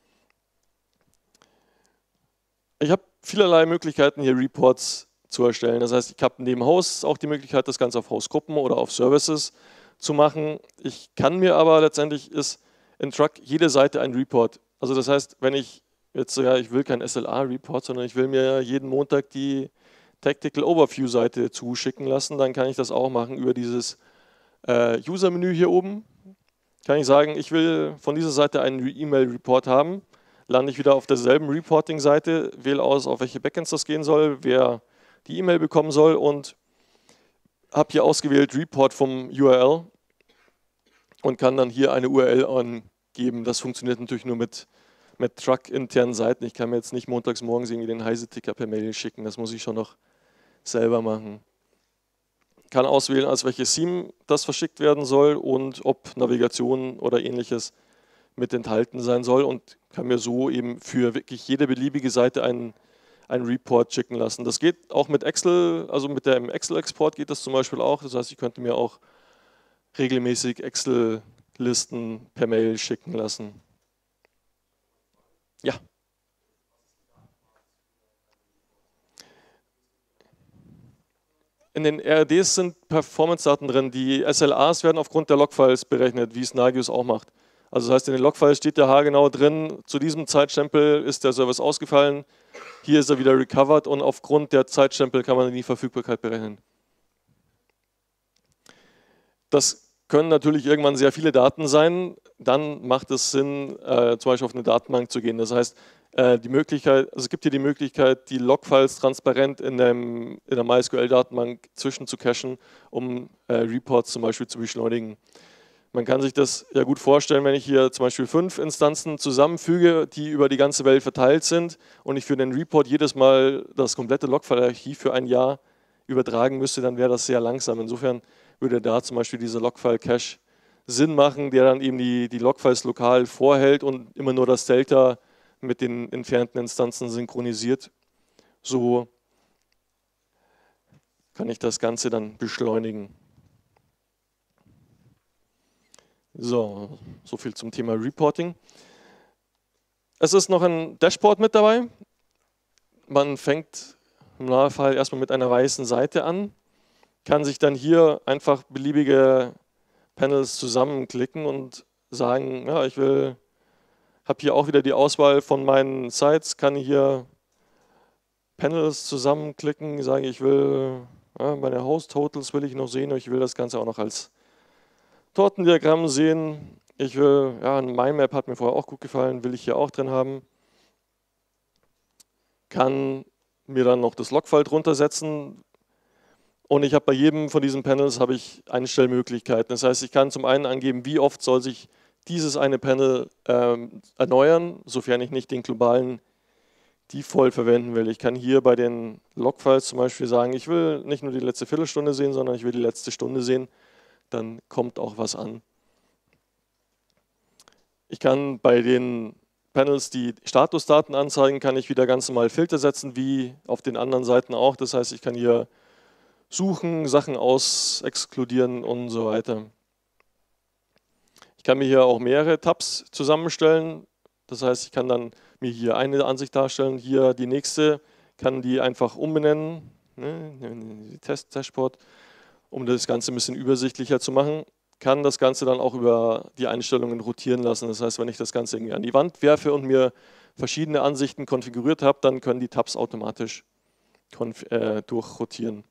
Ich habe vielerlei Möglichkeiten, hier Reports zu erstellen. Das heißt, ich habe neben Hosts auch die Möglichkeit, das Ganze auf Hostgruppen oder auf Services zu machen. Ich kann mir aber letztendlich in Truck jede Seite ein Report. Also das heißt, wenn ich jetzt ja, ich will kein SLA-Report, sondern ich will mir jeden Montag die Tactical Overview-Seite zuschicken lassen, dann kann ich das auch machen über dieses User-Menü hier oben. Kann ich sagen, ich will von dieser Seite einen E-Mail-Report haben, lande ich wieder auf derselben Reporting-Seite, wähle aus, auf welche Backends das gehen soll, wer die E-Mail bekommen soll und habe hier ausgewählt Report vom URL und kann dann hier eine URL angeben. Das funktioniert natürlich nur mit Truck-internen Seiten. Ich kann mir jetzt nicht montags morgens irgendwie den Heise-Ticker per Mail schicken, das muss ich schon noch selber machen. Kann auswählen, als welches Theme das verschickt werden soll und ob Navigation oder ähnliches mit enthalten sein soll und kann mir so eben für wirklich jede beliebige Seite einen Report schicken lassen. Das geht auch mit Excel, also mit dem Excel-Export geht das zum Beispiel auch. Das heißt, ich könnte mir auch regelmäßig Excel-Listen per Mail schicken lassen. Ja. In den RRDs sind Performance-Daten drin. Die SLAs werden aufgrund der Logfiles berechnet, wie es Nagios auch macht. Also das heißt, in den Logfiles steht ja haargenau drin, zu diesem Zeitstempel ist der Service ausgefallen, hier ist er wieder recovered und aufgrund der Zeitstempel kann man die Verfügbarkeit berechnen. Das können natürlich irgendwann sehr viele Daten sein, dann macht es Sinn, zum Beispiel auf eine Datenbank zu gehen. Das heißt, es gibt hier die Möglichkeit, die Logfiles transparent in der MySQL-Datenbank zwischen zu cachen, um Reports zum Beispiel zu beschleunigen. Man kann sich das ja gut vorstellen, wenn ich hier zum Beispiel 5 Instanzen zusammenfüge, die über die ganze Welt verteilt sind und ich für den Report jedes Mal das komplette Logfile-Archiv für ein Jahr übertragen müsste, dann wäre das sehr langsam. Insofern würde da zum Beispiel dieser Logfile-Cache Sinn machen, der dann eben die Logfiles lokal vorhält und immer nur das Delta mit den entfernten Instanzen synchronisiert. So kann ich das Ganze dann beschleunigen. So viel zum Thema Reporting. Es ist noch ein Dashboard mit dabei. Man fängt im Normalfall erstmal mit einer weißen Seite an, kann sich dann hier einfach beliebige Panels zusammenklicken und sagen, ja, ich habe hier auch wieder die Auswahl von meinen Sites, kann hier Panels zusammenklicken, sage ich will, ja, meine Host Totals will ich noch sehen und ich will das Ganze auch noch als Tortendiagramm sehen. Ich will, ja, ein Mindmap hat mir vorher auch gut gefallen, will ich hier auch drin haben. Kann mir dann noch das Logfile drunter setzen und ich habe bei jedem von diesen Panels Einstellmöglichkeiten. Das heißt, ich kann zum einen angeben, wie oft soll sich dieses eine Panel erneuern, sofern ich nicht den globalen Default verwenden will. Ich kann hier bei den Logfiles zum Beispiel sagen, ich will nicht nur die letzte Viertelstunde sehen, sondern ich will die letzte Stunde sehen. Dann kommt auch was an. Ich kann bei den Panels, die Statusdaten anzeigen, kann ich wieder ganz normal Filter setzen, wie auf den anderen Seiten auch. Das heißt, ich kann hier suchen, Sachen exkludieren und so weiter. Ich kann mir hier auch mehrere Tabs zusammenstellen. Das heißt, ich kann dann mir hier eine Ansicht darstellen, hier die nächste, kann die einfach umbenennen, ne, Test-Dashboard, um das Ganze ein bisschen übersichtlicher zu machen. Kann das Ganze dann auch über die Einstellungen rotieren lassen. Das heißt, wenn ich das Ganze irgendwie an die Wand werfe und mir verschiedene Ansichten konfiguriert habe, dann können die Tabs automatisch durchrotieren.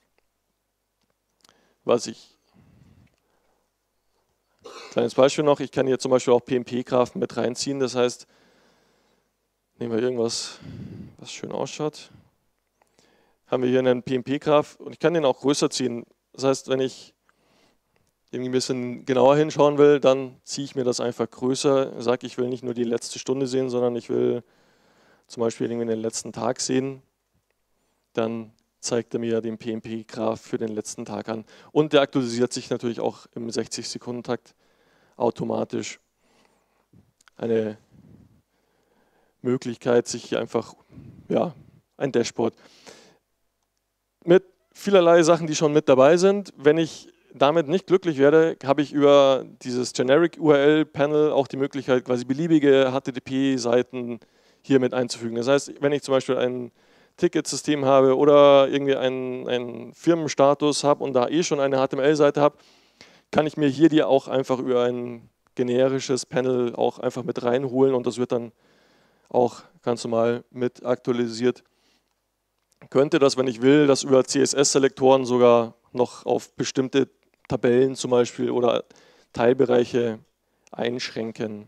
Kleines Beispiel noch, ich kann hier zum Beispiel auch PMP-Graphen mit reinziehen. Das heißt, nehmen wir irgendwas, was schön ausschaut. Haben wir hier einen PMP-Graph und ich kann den auch größer ziehen. Das heißt, wenn ich irgendwie ein bisschen genauer hinschauen will, dann ziehe ich mir das einfach größer, sage, ich will nicht nur die letzte Stunde sehen, sondern ich will zum Beispiel irgendwie den letzten Tag sehen. Dann zeigt er mir den PMP-Graph für den letzten Tag an. Und der aktualisiert sich natürlich auch im 60-Sekunden-Takt automatisch. Eine Möglichkeit, sich einfach, ja, ein Dashboard. Mit vielerlei Sachen, die schon mit dabei sind. Wenn ich damit nicht glücklich werde, habe ich über dieses Generic URL-Panel auch die Möglichkeit, quasi beliebige HTTP-Seiten hier mit einzufügen. Das heißt, wenn ich zum Beispiel ein Ticketsystem habe oder irgendwie einen Firmenstatus habe und da schon eine HTML-Seite habe, kann ich mir hier die auch einfach über ein generisches Panel auch einfach mit reinholen und das wird dann auch ganz normal mit aktualisiert. Könnte das, wenn ich will, das über CSS-Selektoren sogar noch auf bestimmte Tabellen zum Beispiel oder Teilbereiche einschränken.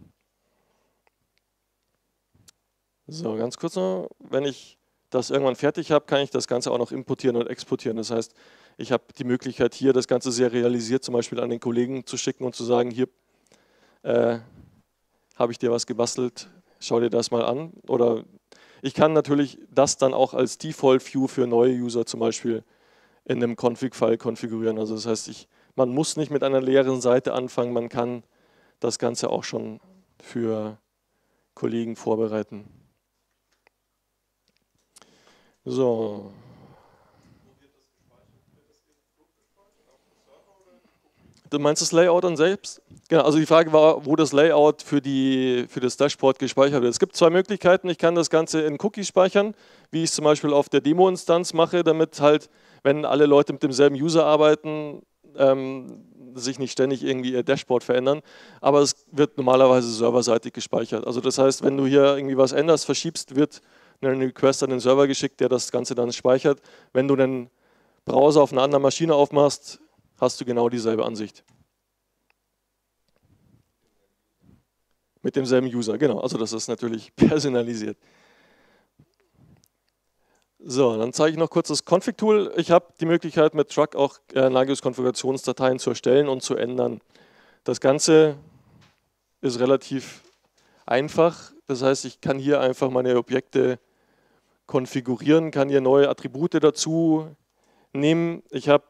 So, ganz kurz noch, wenn ich das irgendwann fertig habe, kann ich das Ganze auch noch importieren und exportieren. Das heißt, ich habe die Möglichkeit hier, das Ganze serialisiert zum Beispiel an den Kollegen zu schicken und zu sagen, hier habe ich dir was gebastelt, schau dir das mal an. Oder ich kann natürlich das dann auch als Default-View für neue User zum Beispiel in einem Config-File konfigurieren. Also das heißt, man muss nicht mit einer leeren Seite anfangen, man kann das Ganze auch schon für Kollegen vorbereiten. So. Du meinst das Layout dann selbst? Genau, also die Frage war, wo das Layout für das Dashboard gespeichert wird. Es gibt zwei Möglichkeiten. Ich kann das Ganze in Cookies speichern, wie ich es zum Beispiel auf der Demo-Instanz mache, damit halt, wenn alle Leute mit demselben User arbeiten, sich nicht ständig irgendwie ihr Dashboard verändern. Aber es wird normalerweise serverseitig gespeichert. Also das heißt, wenn du hier irgendwie was änderst, verschiebst, wird ein Request an den Server geschickt, der das Ganze dann speichert. Wenn du den Browser auf einer anderen Maschine aufmachst, hast du genau dieselbe Ansicht. Mit demselben User, genau. Also das ist natürlich personalisiert. So, dann zeige ich noch kurz das Config-Tool. Ich habe die Möglichkeit, mit Truck auch Nagios-Konfigurationsdateien zu erstellen und zu ändern. Das Ganze ist relativ einfach. Das heißt, ich kann hier einfach meine Objekte konfigurieren, kann hier neue Attribute dazu nehmen. Ich habe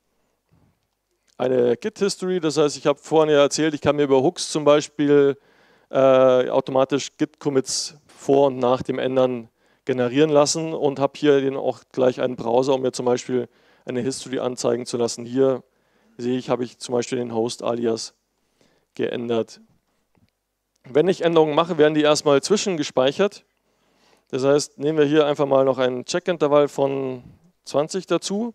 eine Git-History, das heißt, ich habe vorhin ja erzählt, ich kann mir über Hooks zum Beispiel automatisch Git-Commits vor und nach dem Ändern generieren lassen und habe hier auch gleich einen Browser, um mir zum Beispiel eine History anzeigen zu lassen. Hier sehe ich, habe ich zum Beispiel den Host-Alias geändert. Wenn ich Änderungen mache, werden die erstmal zwischengespeichert. Das heißt, nehmen wir hier einfach mal noch ein Check-Intervall von 20 dazu.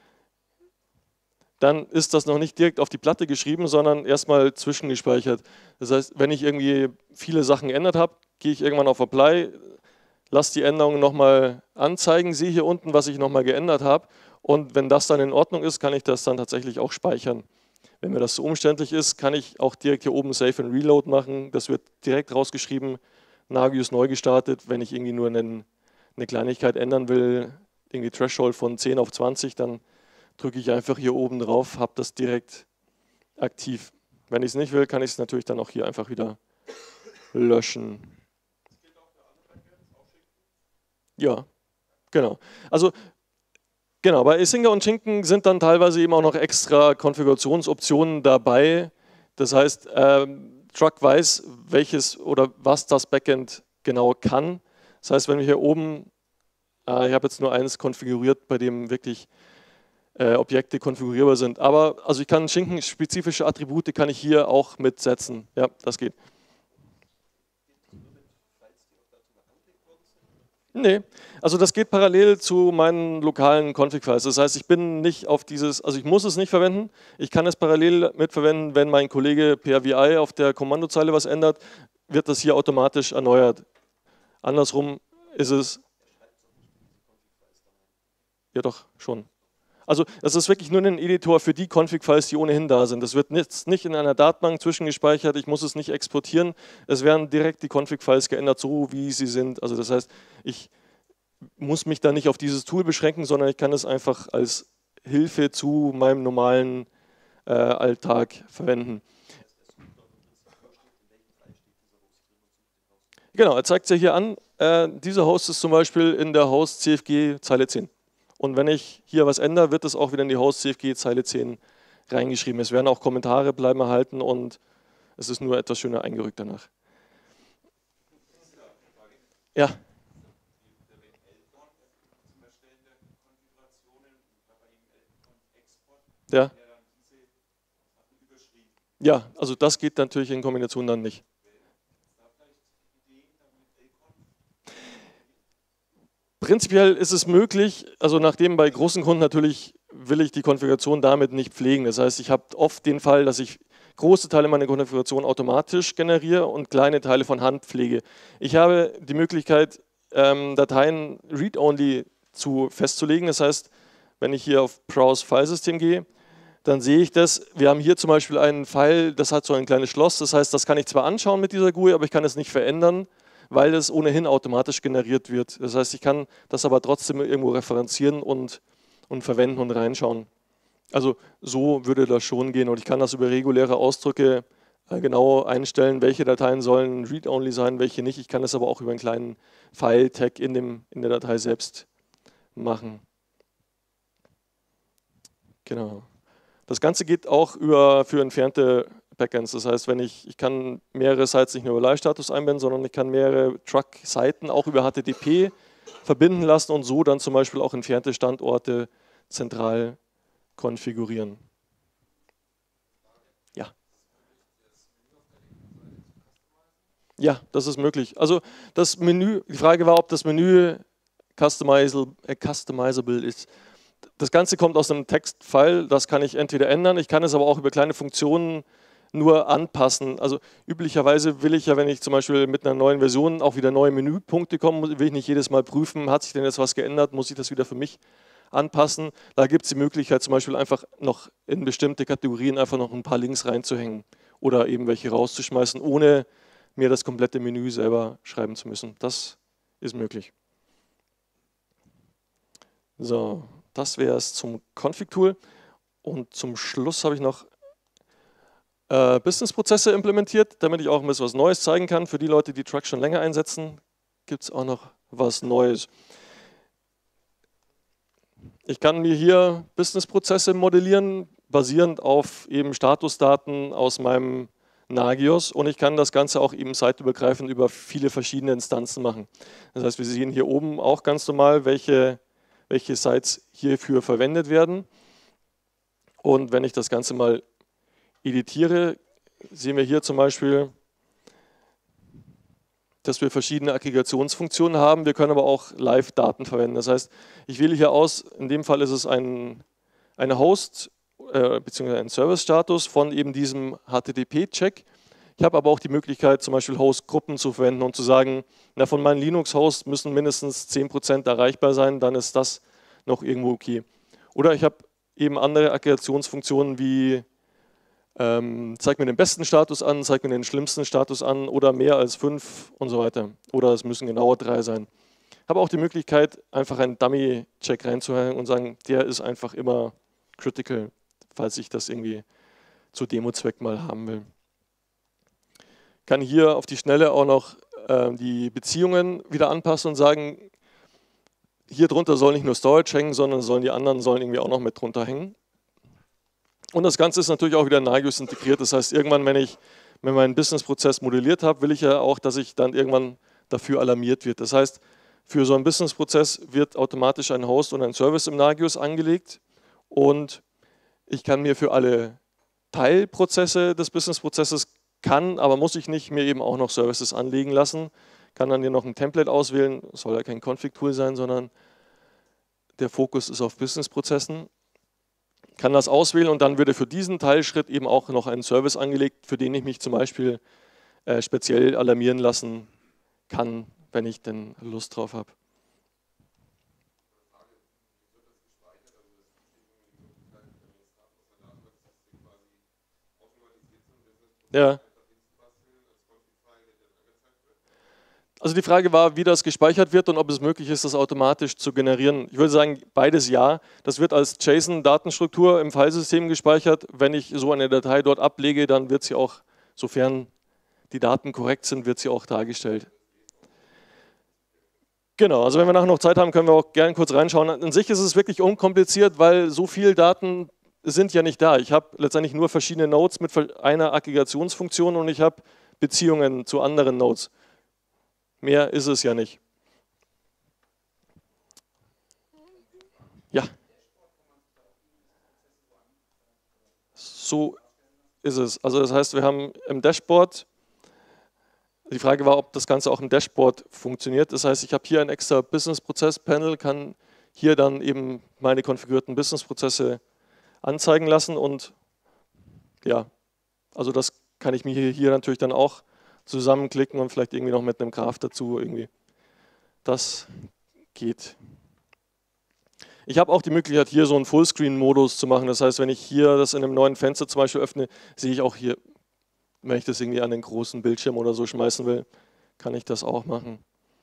Dann ist das noch nicht direkt auf die Platte geschrieben, sondern erstmal zwischengespeichert. Das heißt, wenn ich irgendwie viele Sachen geändert habe, gehe ich irgendwann auf Apply, lasse die Änderungen nochmal anzeigen, sehe hier unten, was ich nochmal geändert habe und wenn das dann in Ordnung ist, kann ich das dann tatsächlich auch speichern. Wenn mir das so umständlich ist, kann ich auch direkt hier oben Save and Reload machen. Das wird direkt rausgeschrieben, Nagios neu gestartet. Wenn ich irgendwie nur eine Kleinigkeit ändern will, irgendwie Threshold von 10 auf 20, dann drücke ich einfach hier oben drauf, habe das direkt aktiv. Wenn ich es nicht will, kann ich es natürlich dann auch hier einfach wieder löschen. Ja, genau. Also genau, bei Isinger und Schinken sind dann teilweise eben auch noch extra Konfigurationsoptionen dabei. Das heißt, Truck weiß, welches oder was das Backend genau kann. Das heißt, wenn wir hier oben, ich habe jetzt nur eines konfiguriert, bei dem wirklich Objekte konfigurierbar sind. Aber also ich kann Schinken-spezifische Attribute kann ich hier auch mitsetzen. Ja, das geht. Nee, also das geht parallel zu meinen lokalen Config-Files. Das heißt, ich bin nicht auf dieses, also ich muss es nicht verwenden. Ich kann es parallel mitverwenden, wenn mein Kollege per VI auf der Kommandozeile was ändert, wird das hier automatisch erneuert. Andersrum ist es, ja doch, schon. Also das ist wirklich nur ein Editor für die Config-Files, die ohnehin da sind. Das wird nicht in einer Datenbank zwischengespeichert, ich muss es nicht exportieren. Es werden direkt die Config-Files geändert, so wie sie sind. Also das heißt, ich muss mich da nicht auf dieses Tool beschränken, sondern ich kann es einfach als Hilfe zu meinem normalen Alltag verwenden. Genau, er zeigt es ja hier an. Dieser Host ist zum Beispiel in der Host CFG Zeile 10. Und wenn ich hier was ändere, wird es auch wieder in die Host CFG Zeile 10 reingeschrieben. Es werden auch Kommentare bleiben erhalten und es ist nur etwas schöner eingerückt danach. Ja. Ja. Ja, also das geht natürlich in Kombination dann nicht. Prinzipiell ist es möglich, also nachdem bei großen Kunden natürlich will ich die Konfiguration damit nicht pflegen. Das heißt, ich habe oft den Fall, dass ich große Teile meiner Konfiguration automatisch generiere und kleine Teile von Hand pflege. Ich habe die Möglichkeit, Dateien read-only festzulegen. Das heißt, wenn ich hier auf Browse Filesystem gehe, dann sehe ich das. Wir haben hier zum Beispiel einen File, das hat so ein kleines Schloss. Das heißt, das kann ich zwar anschauen mit dieser GUI, aber ich kann es nicht verändern, weil es ohnehin automatisch generiert wird. Das heißt, ich kann das aber trotzdem irgendwo referenzieren und verwenden und reinschauen. Also so würde das schon gehen und ich kann das über reguläre Ausdrücke genau einstellen, welche Dateien sollen read-only sein, welche nicht. Ich kann das aber auch über einen kleinen File-Tag in der Datei selbst machen. Genau. Das Ganze geht auch für entfernte Backends. Das heißt, ich kann mehrere Sites nicht nur über Live-Status einbinden, sondern ich kann mehrere Truck-Seiten auch über HTTP verbinden lassen und so dann zum Beispiel auch entfernte Standorte zentral konfigurieren. Ja. Ja, das ist möglich. Also das Menü, die Frage war, ob das Menü customizable ist. Das Ganze kommt aus einem Textfile, das kann ich entweder ändern, ich kann es aber auch über kleine Funktionen nur anpassen. Also üblicherweise will ich ja, wenn ich zum Beispiel mit einer neuen Version auch wieder neue Menüpunkte komme, will ich nicht jedes Mal prüfen, hat sich denn jetzt was geändert, muss ich das wieder für mich anpassen. Da gibt es die Möglichkeit zum Beispiel einfach noch in bestimmte Kategorien einfach noch ein paar Links reinzuhängen oder eben welche rauszuschmeißen, ohne mir das komplette Menü selber schreiben zu müssen. Das ist möglich. So, das wäre es zum Config-Tool. Und zum Schluss habe ich noch Business-Prozesse implementiert, damit ich auch ein bisschen was Neues zeigen kann. Für die Leute, die Truck schon länger einsetzen, gibt es auch noch was Neues. Ich kann mir hier Business-Prozesse modellieren, basierend auf eben Statusdaten aus meinem Nagios und ich kann das Ganze auch eben seitenübergreifend über viele verschiedene Instanzen machen. Das heißt, wir sehen hier oben auch ganz normal, welche Sites hierfür verwendet werden. Und wenn ich das Ganze mal editiere, sehen wir hier zum Beispiel, dass wir verschiedene Aggregationsfunktionen haben. Wir können aber auch Live-Daten verwenden. Das heißt, ich wähle hier aus, in dem Fall ist es eine Host bzw. ein Service-Status von eben diesem HTTP-Check. Ich habe aber auch die Möglichkeit, zum Beispiel Host-Gruppen zu verwenden und zu sagen, na, von meinen Linux-Hosts müssen mindestens 10% erreichbar sein, dann ist das noch irgendwo okay. Oder ich habe eben andere Aggregationsfunktionen wie zeig mir den besten Status an, zeig mir den schlimmsten Status an oder mehr als 5 und so weiter. Oder es müssen genauer 3 sein. Ich habe auch die Möglichkeit, einfach einen Dummy-Check reinzuhängen und sagen, der ist einfach immer critical, falls ich das irgendwie zu Demo-Zweck mal haben will. Ich kann hier auf die Schnelle auch noch die Beziehungen wieder anpassen und sagen, hier drunter soll nicht nur Storage hängen, sondern die anderen sollen irgendwie auch noch mit drunter hängen. Und das Ganze ist natürlich auch wieder in Nagios integriert. Das heißt, irgendwann, wenn ich wenn man einen Businessprozess modelliert habe, will ich ja auch, dass ich dann irgendwann dafür alarmiert wird. Das heißt, für so einen Businessprozess wird automatisch ein Host und ein Service im Nagios angelegt und ich kann mir für alle Teilprozesse des Businessprozesses aber muss ich nicht, mir eben auch noch Services anlegen lassen. Kann dann hier noch ein Template auswählen, soll ja kein Config-Tool sein, sondern der Fokus ist auf Businessprozessen. Kann das auswählen und dann würde für diesen Teilschritt eben auch noch ein Service angelegt, für den ich mich zum Beispiel speziell alarmieren lassen kann, wenn ich denn Lust drauf habe. Ja. Also die Frage war, wie das gespeichert wird und ob es möglich ist, das automatisch zu generieren. Ich würde sagen, beides ja. Das wird als JSON-Datenstruktur im Filesystem gespeichert. Wenn ich so eine Datei dort ablege, dann wird sie auch, sofern die Daten korrekt sind, wird sie auch dargestellt. Genau, also wenn wir nachher noch Zeit haben, können wir auch gerne kurz reinschauen. An sich ist es wirklich unkompliziert, weil so viele Daten sind ja nicht da. Ich habe letztendlich nur verschiedene Nodes mit einer Aggregationsfunktion und ich habe Beziehungen zu anderen Nodes. Mehr ist es ja nicht. Ja. So ist es. Also das heißt, wir haben im Dashboard, die Frage war, ob das Ganze auch im Dashboard funktioniert. Das heißt, ich habe hier ein extra Business-Prozess-Panel, kann hier dann eben meine konfigurierten Business-Prozesse anzeigen lassen und ja, also das kann ich mir hier natürlich dann auch zusammenklicken und vielleicht irgendwie noch mit einem Graph dazu irgendwie. Das geht. Ich habe auch die Möglichkeit, hier so einen Fullscreen-Modus zu machen. Das heißt, wenn ich hier das in einem neuen Fenster zum Beispiel öffne, sehe ich auch hier, wenn ich das irgendwie an den großen Bildschirm oder so schmeißen will, kann ich das auch machen.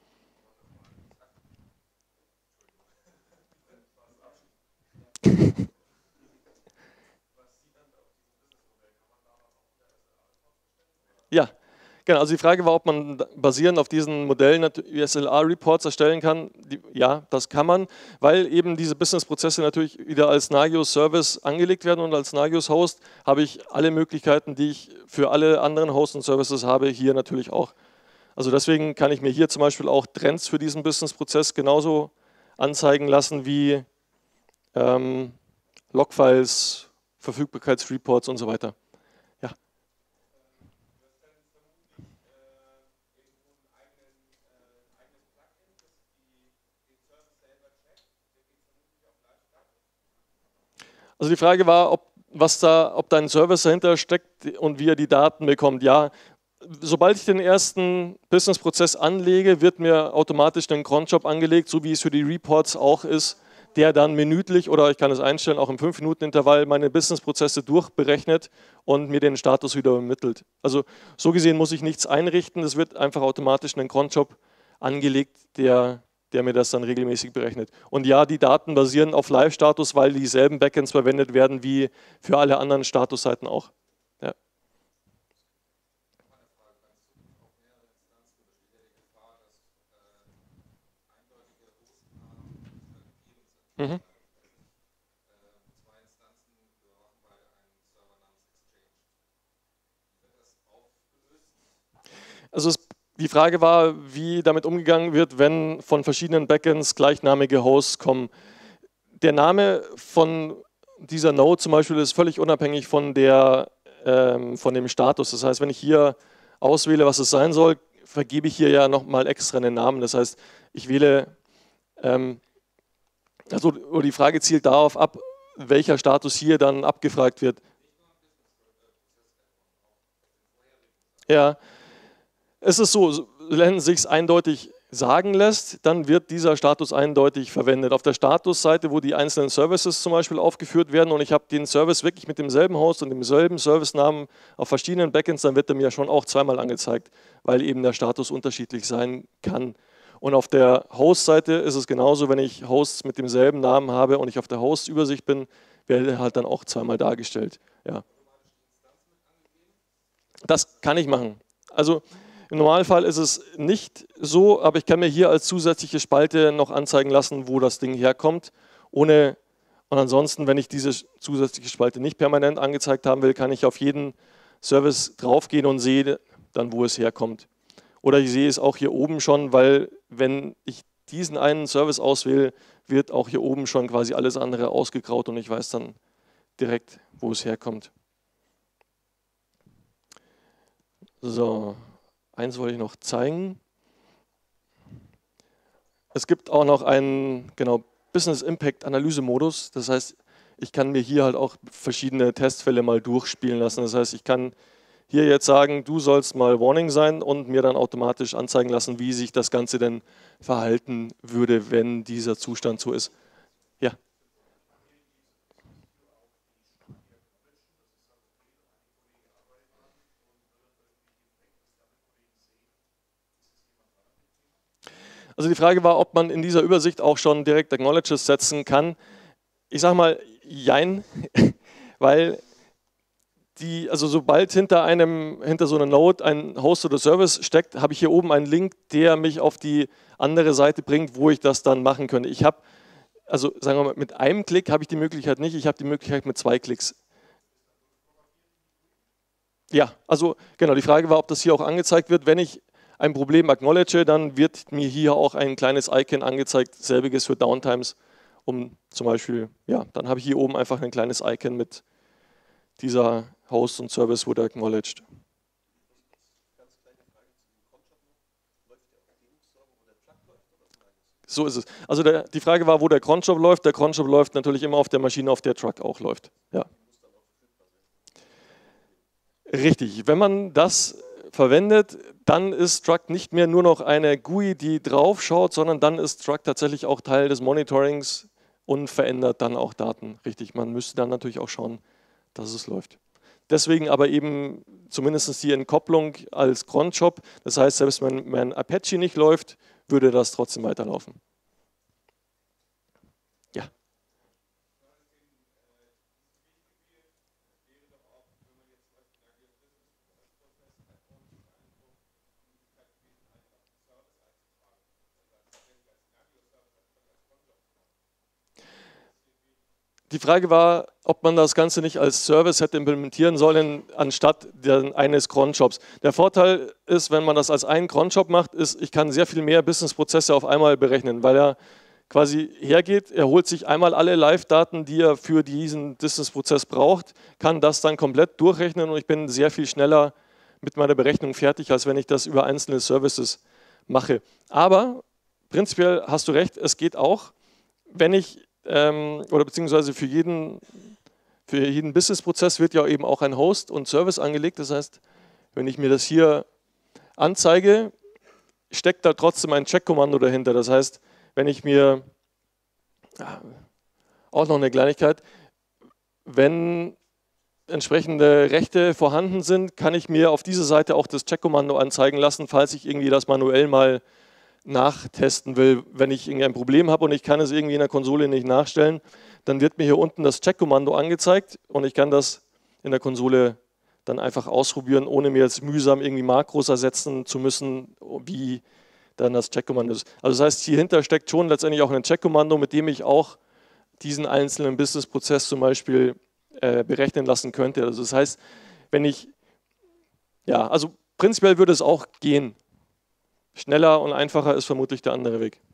Ja, genau. Also die Frage war, ob man basierend auf diesen Modellen SLA-Reports erstellen kann. Ja, das kann man, weil eben diese Business-Prozesse natürlich wieder als Nagios-Service angelegt werden und als Nagios-Host habe ich alle Möglichkeiten, die ich für alle anderen Hosts und Services habe, hier natürlich auch. Also deswegen kann ich mir hier zum Beispiel auch Trends für diesen Business-Prozess genauso anzeigen lassen wie Logfiles, Verfügbarkeitsreports und so weiter. Also die Frage war, ob da ein Service dahinter steckt und wie er die Daten bekommt. Ja, sobald ich den ersten Business-Prozess anlege, wird mir automatisch ein Cronjob angelegt, so wie es für die Reports auch ist, der dann minütlich oder ich kann es einstellen, auch im 5-Minuten-Intervall meine Business-Prozesse durchberechnet und mir den Status wieder übermittelt. Also so gesehen muss ich nichts einrichten, es wird einfach automatisch ein Cronjob angelegt, der mir das dann regelmäßig berechnet. Und ja, die Daten basieren auf Live-Status, weil dieselben Backends verwendet werden wie für alle anderen Statusseiten auch. Ja. Mhm. Also die Frage war, wie damit umgegangen wird, wenn von verschiedenen Backends gleichnamige Hosts kommen. Der Name von dieser Node zum Beispiel ist völlig unabhängig von dem Status. Das heißt, wenn ich hier auswähle, was es sein soll, vergebe ich hier ja nochmal extra einen Namen. Das heißt, ich wähle, also die Frage zielt darauf ab, welcher Status hier dann abgefragt wird. Ja. Es ist so, wenn es sich eindeutig sagen lässt, dann wird dieser Status eindeutig verwendet. Auf der Statusseite, wo die einzelnen Services zum Beispiel aufgeführt werden und ich habe den Service wirklich mit demselben Host und demselben Servicenamen auf verschiedenen Backends, dann wird er mir schon auch zweimal angezeigt, weil eben der Status unterschiedlich sein kann. Und auf der Host-Seite ist es genauso, wenn ich Hosts mit demselben Namen habe und ich auf der Host-Übersicht bin, werde er halt dann auch zweimal dargestellt. Ja. Das kann ich machen. Also im Normalfall ist es nicht so, aber ich kann mir hier als zusätzliche Spalte noch anzeigen lassen, wo das Ding herkommt. Und ansonsten, wenn ich diese zusätzliche Spalte nicht permanent angezeigt haben will, kann ich auf jeden Service draufgehen und sehe dann, wo es herkommt. Oder ich sehe es auch hier oben schon, weil wenn ich diesen einen Service auswähle, wird auch hier oben schon quasi alles andere ausgegraut und ich weiß dann direkt, wo es herkommt. So, eins wollte ich noch zeigen. Es gibt auch noch einen Business Impact Analyse Modus. Das heißt, ich kann mir hier halt auch verschiedene Testfälle mal durchspielen lassen. Das heißt, ich kann hier jetzt sagen, du sollst mal Warning sein und mir dann automatisch anzeigen lassen, wie sich das Ganze denn verhalten würde, wenn dieser Zustand so ist. Ja. Also die Frage war, ob man in dieser Übersicht auch schon direkt Acknowledges setzen kann. Ich sage mal, jein, weil also sobald hinter so einer Node ein Host oder Service steckt, habe ich hier oben einen Link, der mich auf die andere Seite bringt, wo ich das dann machen könnte. Ich habe, also sagen wir mal, mit einem Klick habe ich die Möglichkeit nicht, ich habe die Möglichkeit mit 2 Klicks. Ja, also genau, die Frage war, ob das hier auch angezeigt wird. Wenn ich ein Problem acknowledge, dann wird mir hier auch ein kleines Icon angezeigt, selbiges für Downtimes, um zum Beispiel, ja, dann habe ich hier oben einfach ein kleines Icon mit dieser Host und Service wurde acknowledged. So ist es. Also die Frage war, wo der Cronjob läuft. Der Cronjob läuft natürlich immer auf der Maschine, auf der Truck auch läuft. Ja. Richtig. Wenn man das verwendet, dann ist Truck nicht mehr nur noch eine GUI, die drauf schaut, sondern dann ist Truck tatsächlich auch Teil des Monitorings und verändert dann auch Daten. Richtig. Man müsste dann natürlich auch schauen, dass es läuft. Deswegen aber eben zumindest die Entkopplung als Cronjob. Das heißt, selbst wenn mein Apache nicht läuft, würde das trotzdem weiterlaufen. Ja. Die Frage war, ob man das Ganze nicht als Service hätte implementieren sollen, anstatt eines Cronjobs. Der Vorteil ist, wenn man das als einen Cronjob macht, ist, ich kann sehr viel mehr Businessprozesse auf einmal berechnen, weil er quasi hergeht, er holt sich einmal alle Live-Daten, die er für diesen Businessprozess braucht, kann das dann komplett durchrechnen und ich bin sehr viel schneller mit meiner Berechnung fertig, als wenn ich das über einzelne Services mache. Aber prinzipiell hast du recht, es geht auch, wenn ich oder beziehungsweise für jeden Business-Prozess wird ja eben auch ein Host und Service angelegt. Das heißt, wenn ich mir das hier anzeige, steckt da trotzdem ein Check-Kommando dahinter. Das heißt, wenn ich mir, auch noch eine Kleinigkeit, wenn entsprechende Rechte vorhanden sind, kann ich mir auf dieser Seite auch das Check-Kommando anzeigen lassen, falls ich irgendwie das manuell mal nachtesten will, wenn ich irgendein Problem habe und ich kann es irgendwie in der Konsole nicht nachstellen, dann wird mir hier unten das Check-Kommando angezeigt und ich kann das in der Konsole dann einfach ausprobieren, ohne mir jetzt mühsam irgendwie Makros ersetzen zu müssen, wie dann das Check-Kommando ist. Also das heißt, hierhinter steckt schon letztendlich auch ein Check-Kommando, mit dem ich auch diesen einzelnen Business-Prozess zum Beispiel berechnen lassen könnte. Also das heißt, wenn ich, ja, also prinzipiell würde es auch gehen. Schneller und einfacher ist vermutlich der andere Weg.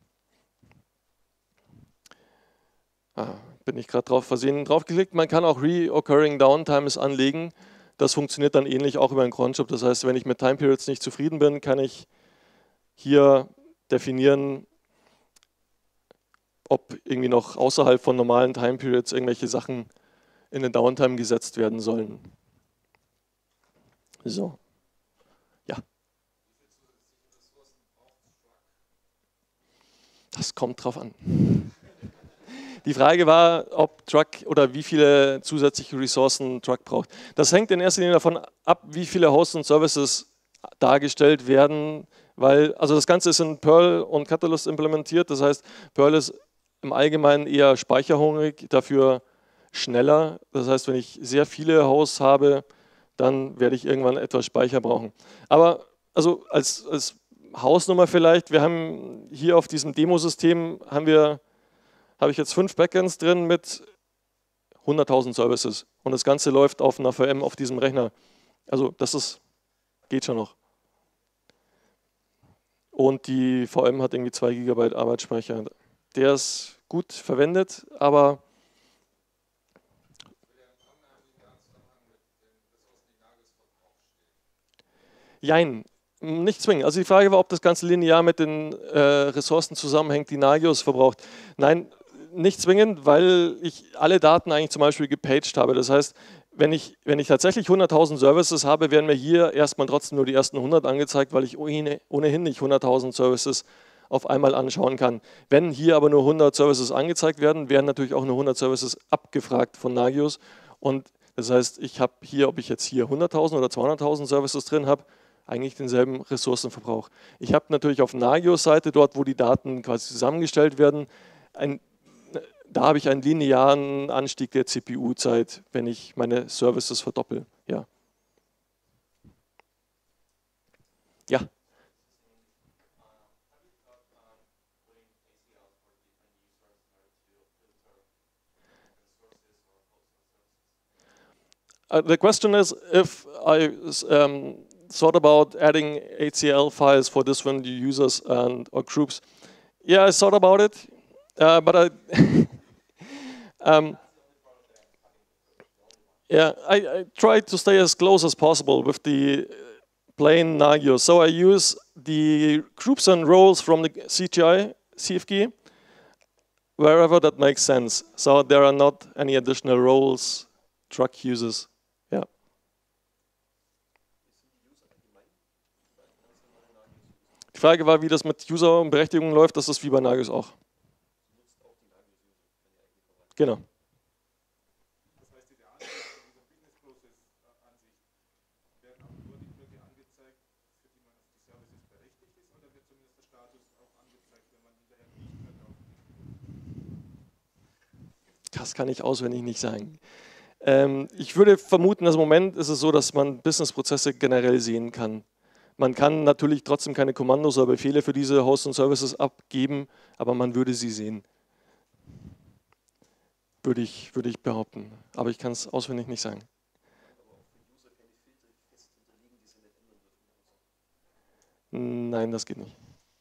Bin ich gerade draufgeklickt. Man kann auch Reoccurring Downtimes anlegen. Das funktioniert dann ähnlich auch über einen Cronjob. Das heißt, wenn ich mit Time Periods nicht zufrieden bin, kann ich hier definieren, ob irgendwie noch außerhalb von normalen Time Periods irgendwelche Sachen in den Downtime gesetzt werden sollen. So. Ja. Das kommt drauf an. Die Frage war, ob Truck oder wie viele zusätzliche Ressourcen Truck braucht. Das hängt in erster Linie davon ab, wie viele Hosts und Services dargestellt werden, weil also das Ganze ist in Perl und Catalyst implementiert. Das heißt, Perl ist im Allgemeinen eher speicherhungrig, dafür schneller. Das heißt, wenn ich sehr viele Hosts habe, dann werde ich irgendwann etwas Speicher brauchen. Aber also als Hausnummer vielleicht, wir haben hier auf diesem Demosystem habe ich jetzt 5 Backends drin mit 100.000 Services und das Ganze läuft auf einer VM auf diesem Rechner. Also geht schon noch. Und die VM hat irgendwie 2 GB Arbeitsspeicher. Der ist gut verwendet, aber jein, nicht zwingend. Also die Frage war, ob das Ganze linear mit den Ressourcen zusammenhängt, die Nagios verbraucht. Nein, nicht zwingend, weil ich alle Daten eigentlich zum Beispiel gepaged habe. Das heißt, wenn ich tatsächlich 100.000 Services habe, werden mir hier erstmal trotzdem nur die ersten 100 angezeigt, weil ich ohnehin nicht 100.000 Services auf einmal anschauen kann. Wenn hier aber nur 100 Services angezeigt werden, werden natürlich auch nur 100 Services abgefragt von Nagios. Und das heißt, ich habe hier, ob ich jetzt hier 100.000 oder 200.000 Services drin habe, eigentlich denselben Ressourcenverbrauch. Ich habe natürlich auf Nagios Seite, dort wo die Daten quasi zusammengestellt werden, da habe ich einen linearen Anstieg der CPU-Zeit, wenn ich meine Services verdoppel. Ja. Ja. The question is if I thought about adding ACL files for different users or groups. Yeah, I thought about it, but I tried to stay as close as possible with the plain Nagios. So I use the groups and roles from the CGI CFG wherever that makes sense. So there are not any additional roles, truck users. Yeah. Die Frage war, wie das mit User und Berechtigungen läuft. Das ist wie bei Nagios auch. Genau. Das heißt, die Daten dieser Business-Process-Ansicht werden auch nur die Blöcke angezeigt, für die man auf die Services berechtigt ist, oder wird zumindest der Status auch angezeigt, wenn man hinterher nicht verkauft? Das kann ich auswendig nicht sagen. Ich würde vermuten, dass im Moment ist es so, dass man Business-Prozesse generell sehen kann. Man kann natürlich trotzdem keine Kommandos oder Befehle für diese Hosts und Services abgeben, aber man würde sie sehen. Würde ich behaupten. Aber ich kann es auswendig nicht sagen. Nein, das geht nicht.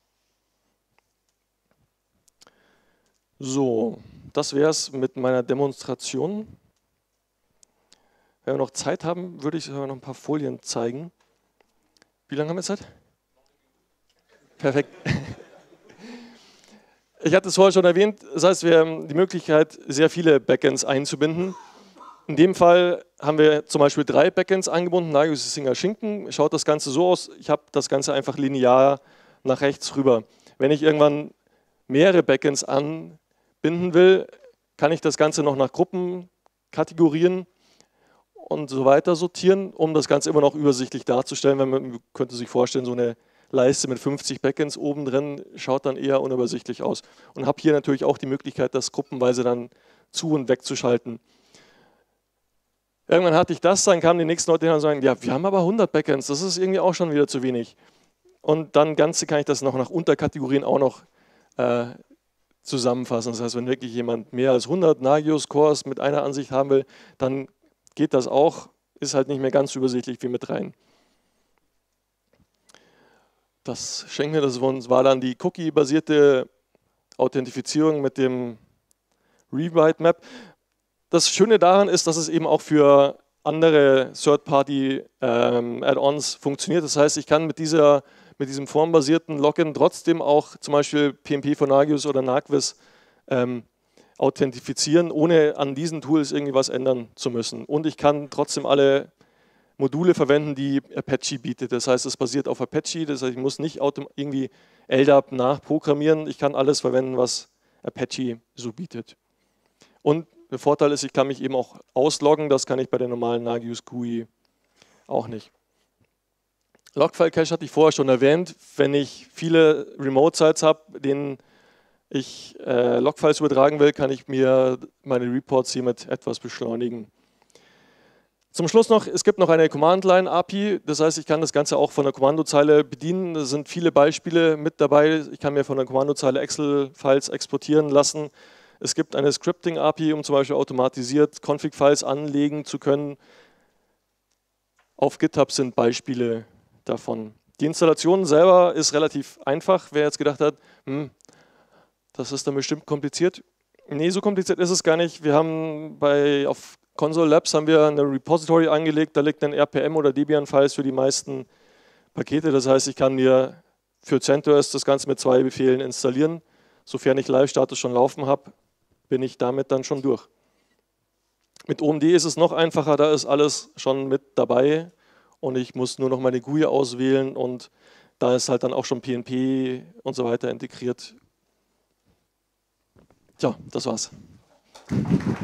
So, das wäre es mit meiner Demonstration. Wenn wir noch Zeit haben, würde ich noch ein paar Folien zeigen. Wie lange haben wir Zeit? Perfekt. Ich hatte es vorher schon erwähnt, das heißt, wir haben die Möglichkeit, sehr viele Backends einzubinden. In dem Fall haben wir zum Beispiel 3 Backends angebunden. Nagios Singer Schinken schaut das Ganze so aus, ich habe das Ganze einfach linear nach rechts rüber. Wenn ich irgendwann mehrere Backends anbinden will, kann ich das Ganze noch nach Gruppen kategorieren und so weiter sortieren, um das Ganze immer noch übersichtlich darzustellen. Man könnte sich vorstellen, so eine Leiste mit 50 Backends oben drin schaut dann eher unübersichtlich aus. Und habe hier natürlich auch die Möglichkeit, das gruppenweise dann zu- und wegzuschalten. Irgendwann hatte ich das, dann kamen die nächsten Leute hin und sagen, ja, wir haben aber 100 Backends, das ist irgendwie auch schon wieder zu wenig. Und dann Ganze kann ich das noch nach Unterkategorien auch noch zusammenfassen. Das heißt, wenn wirklich jemand mehr als 100 Nagios Cores mit einer Ansicht haben will, dann geht das auch, ist halt nicht mehr ganz übersichtlich wie mit rein. Das schenken wir das uns, war dann die Cookie-basierte Authentifizierung mit dem Rewrite-Map. Das Schöne daran ist, dass es eben auch für andere Third-Party-Add-ons funktioniert. Das heißt, ich kann mit diesem formbasierten Login trotzdem auch zum Beispiel PMP von Nagios oder Naquis authentifizieren, ohne an diesen Tools irgendwie was ändern zu müssen. Und ich kann trotzdem alle Module verwenden, die Apache bietet. Das heißt, es basiert auf Apache, das heißt, ich muss nicht irgendwie LDAP nachprogrammieren. Ich kann alles verwenden, was Apache so bietet. Und der Vorteil ist, ich kann mich eben auch ausloggen, das kann ich bei der normalen Nagios GUI auch nicht. Logfile-Cache hatte ich vorher schon erwähnt. Wenn ich viele Remote-Sites habe, denen ich Logfiles übertragen will, kann ich mir meine Reports hiermit etwas beschleunigen. Zum Schluss noch, es gibt noch eine Command-Line-API, das heißt, ich kann das Ganze auch von der Kommandozeile bedienen. Da sind viele Beispiele mit dabei. Ich kann mir von der Kommandozeile Excel-Files exportieren lassen. Es gibt eine Scripting-API, um zum Beispiel automatisiert Config-Files anlegen zu können. Auf GitHub sind Beispiele davon. Die Installation selber ist relativ einfach. Wer jetzt gedacht hat, das ist dann bestimmt kompliziert. Nee, so kompliziert ist es gar nicht. Wir haben auf Console Labs haben wir eine Repository angelegt, da liegt ein RPM oder Debian-Files für die meisten Pakete. Das heißt, ich kann mir für CentOS das Ganze mit 2 Befehlen installieren. Sofern ich Live-Status schon laufen habe, bin ich damit dann schon durch. Mit OMD ist es noch einfacher, da ist alles schon mit dabei und ich muss nur noch meine GUI auswählen und da ist halt dann auch schon PNP und so weiter integriert. Tja, das war's.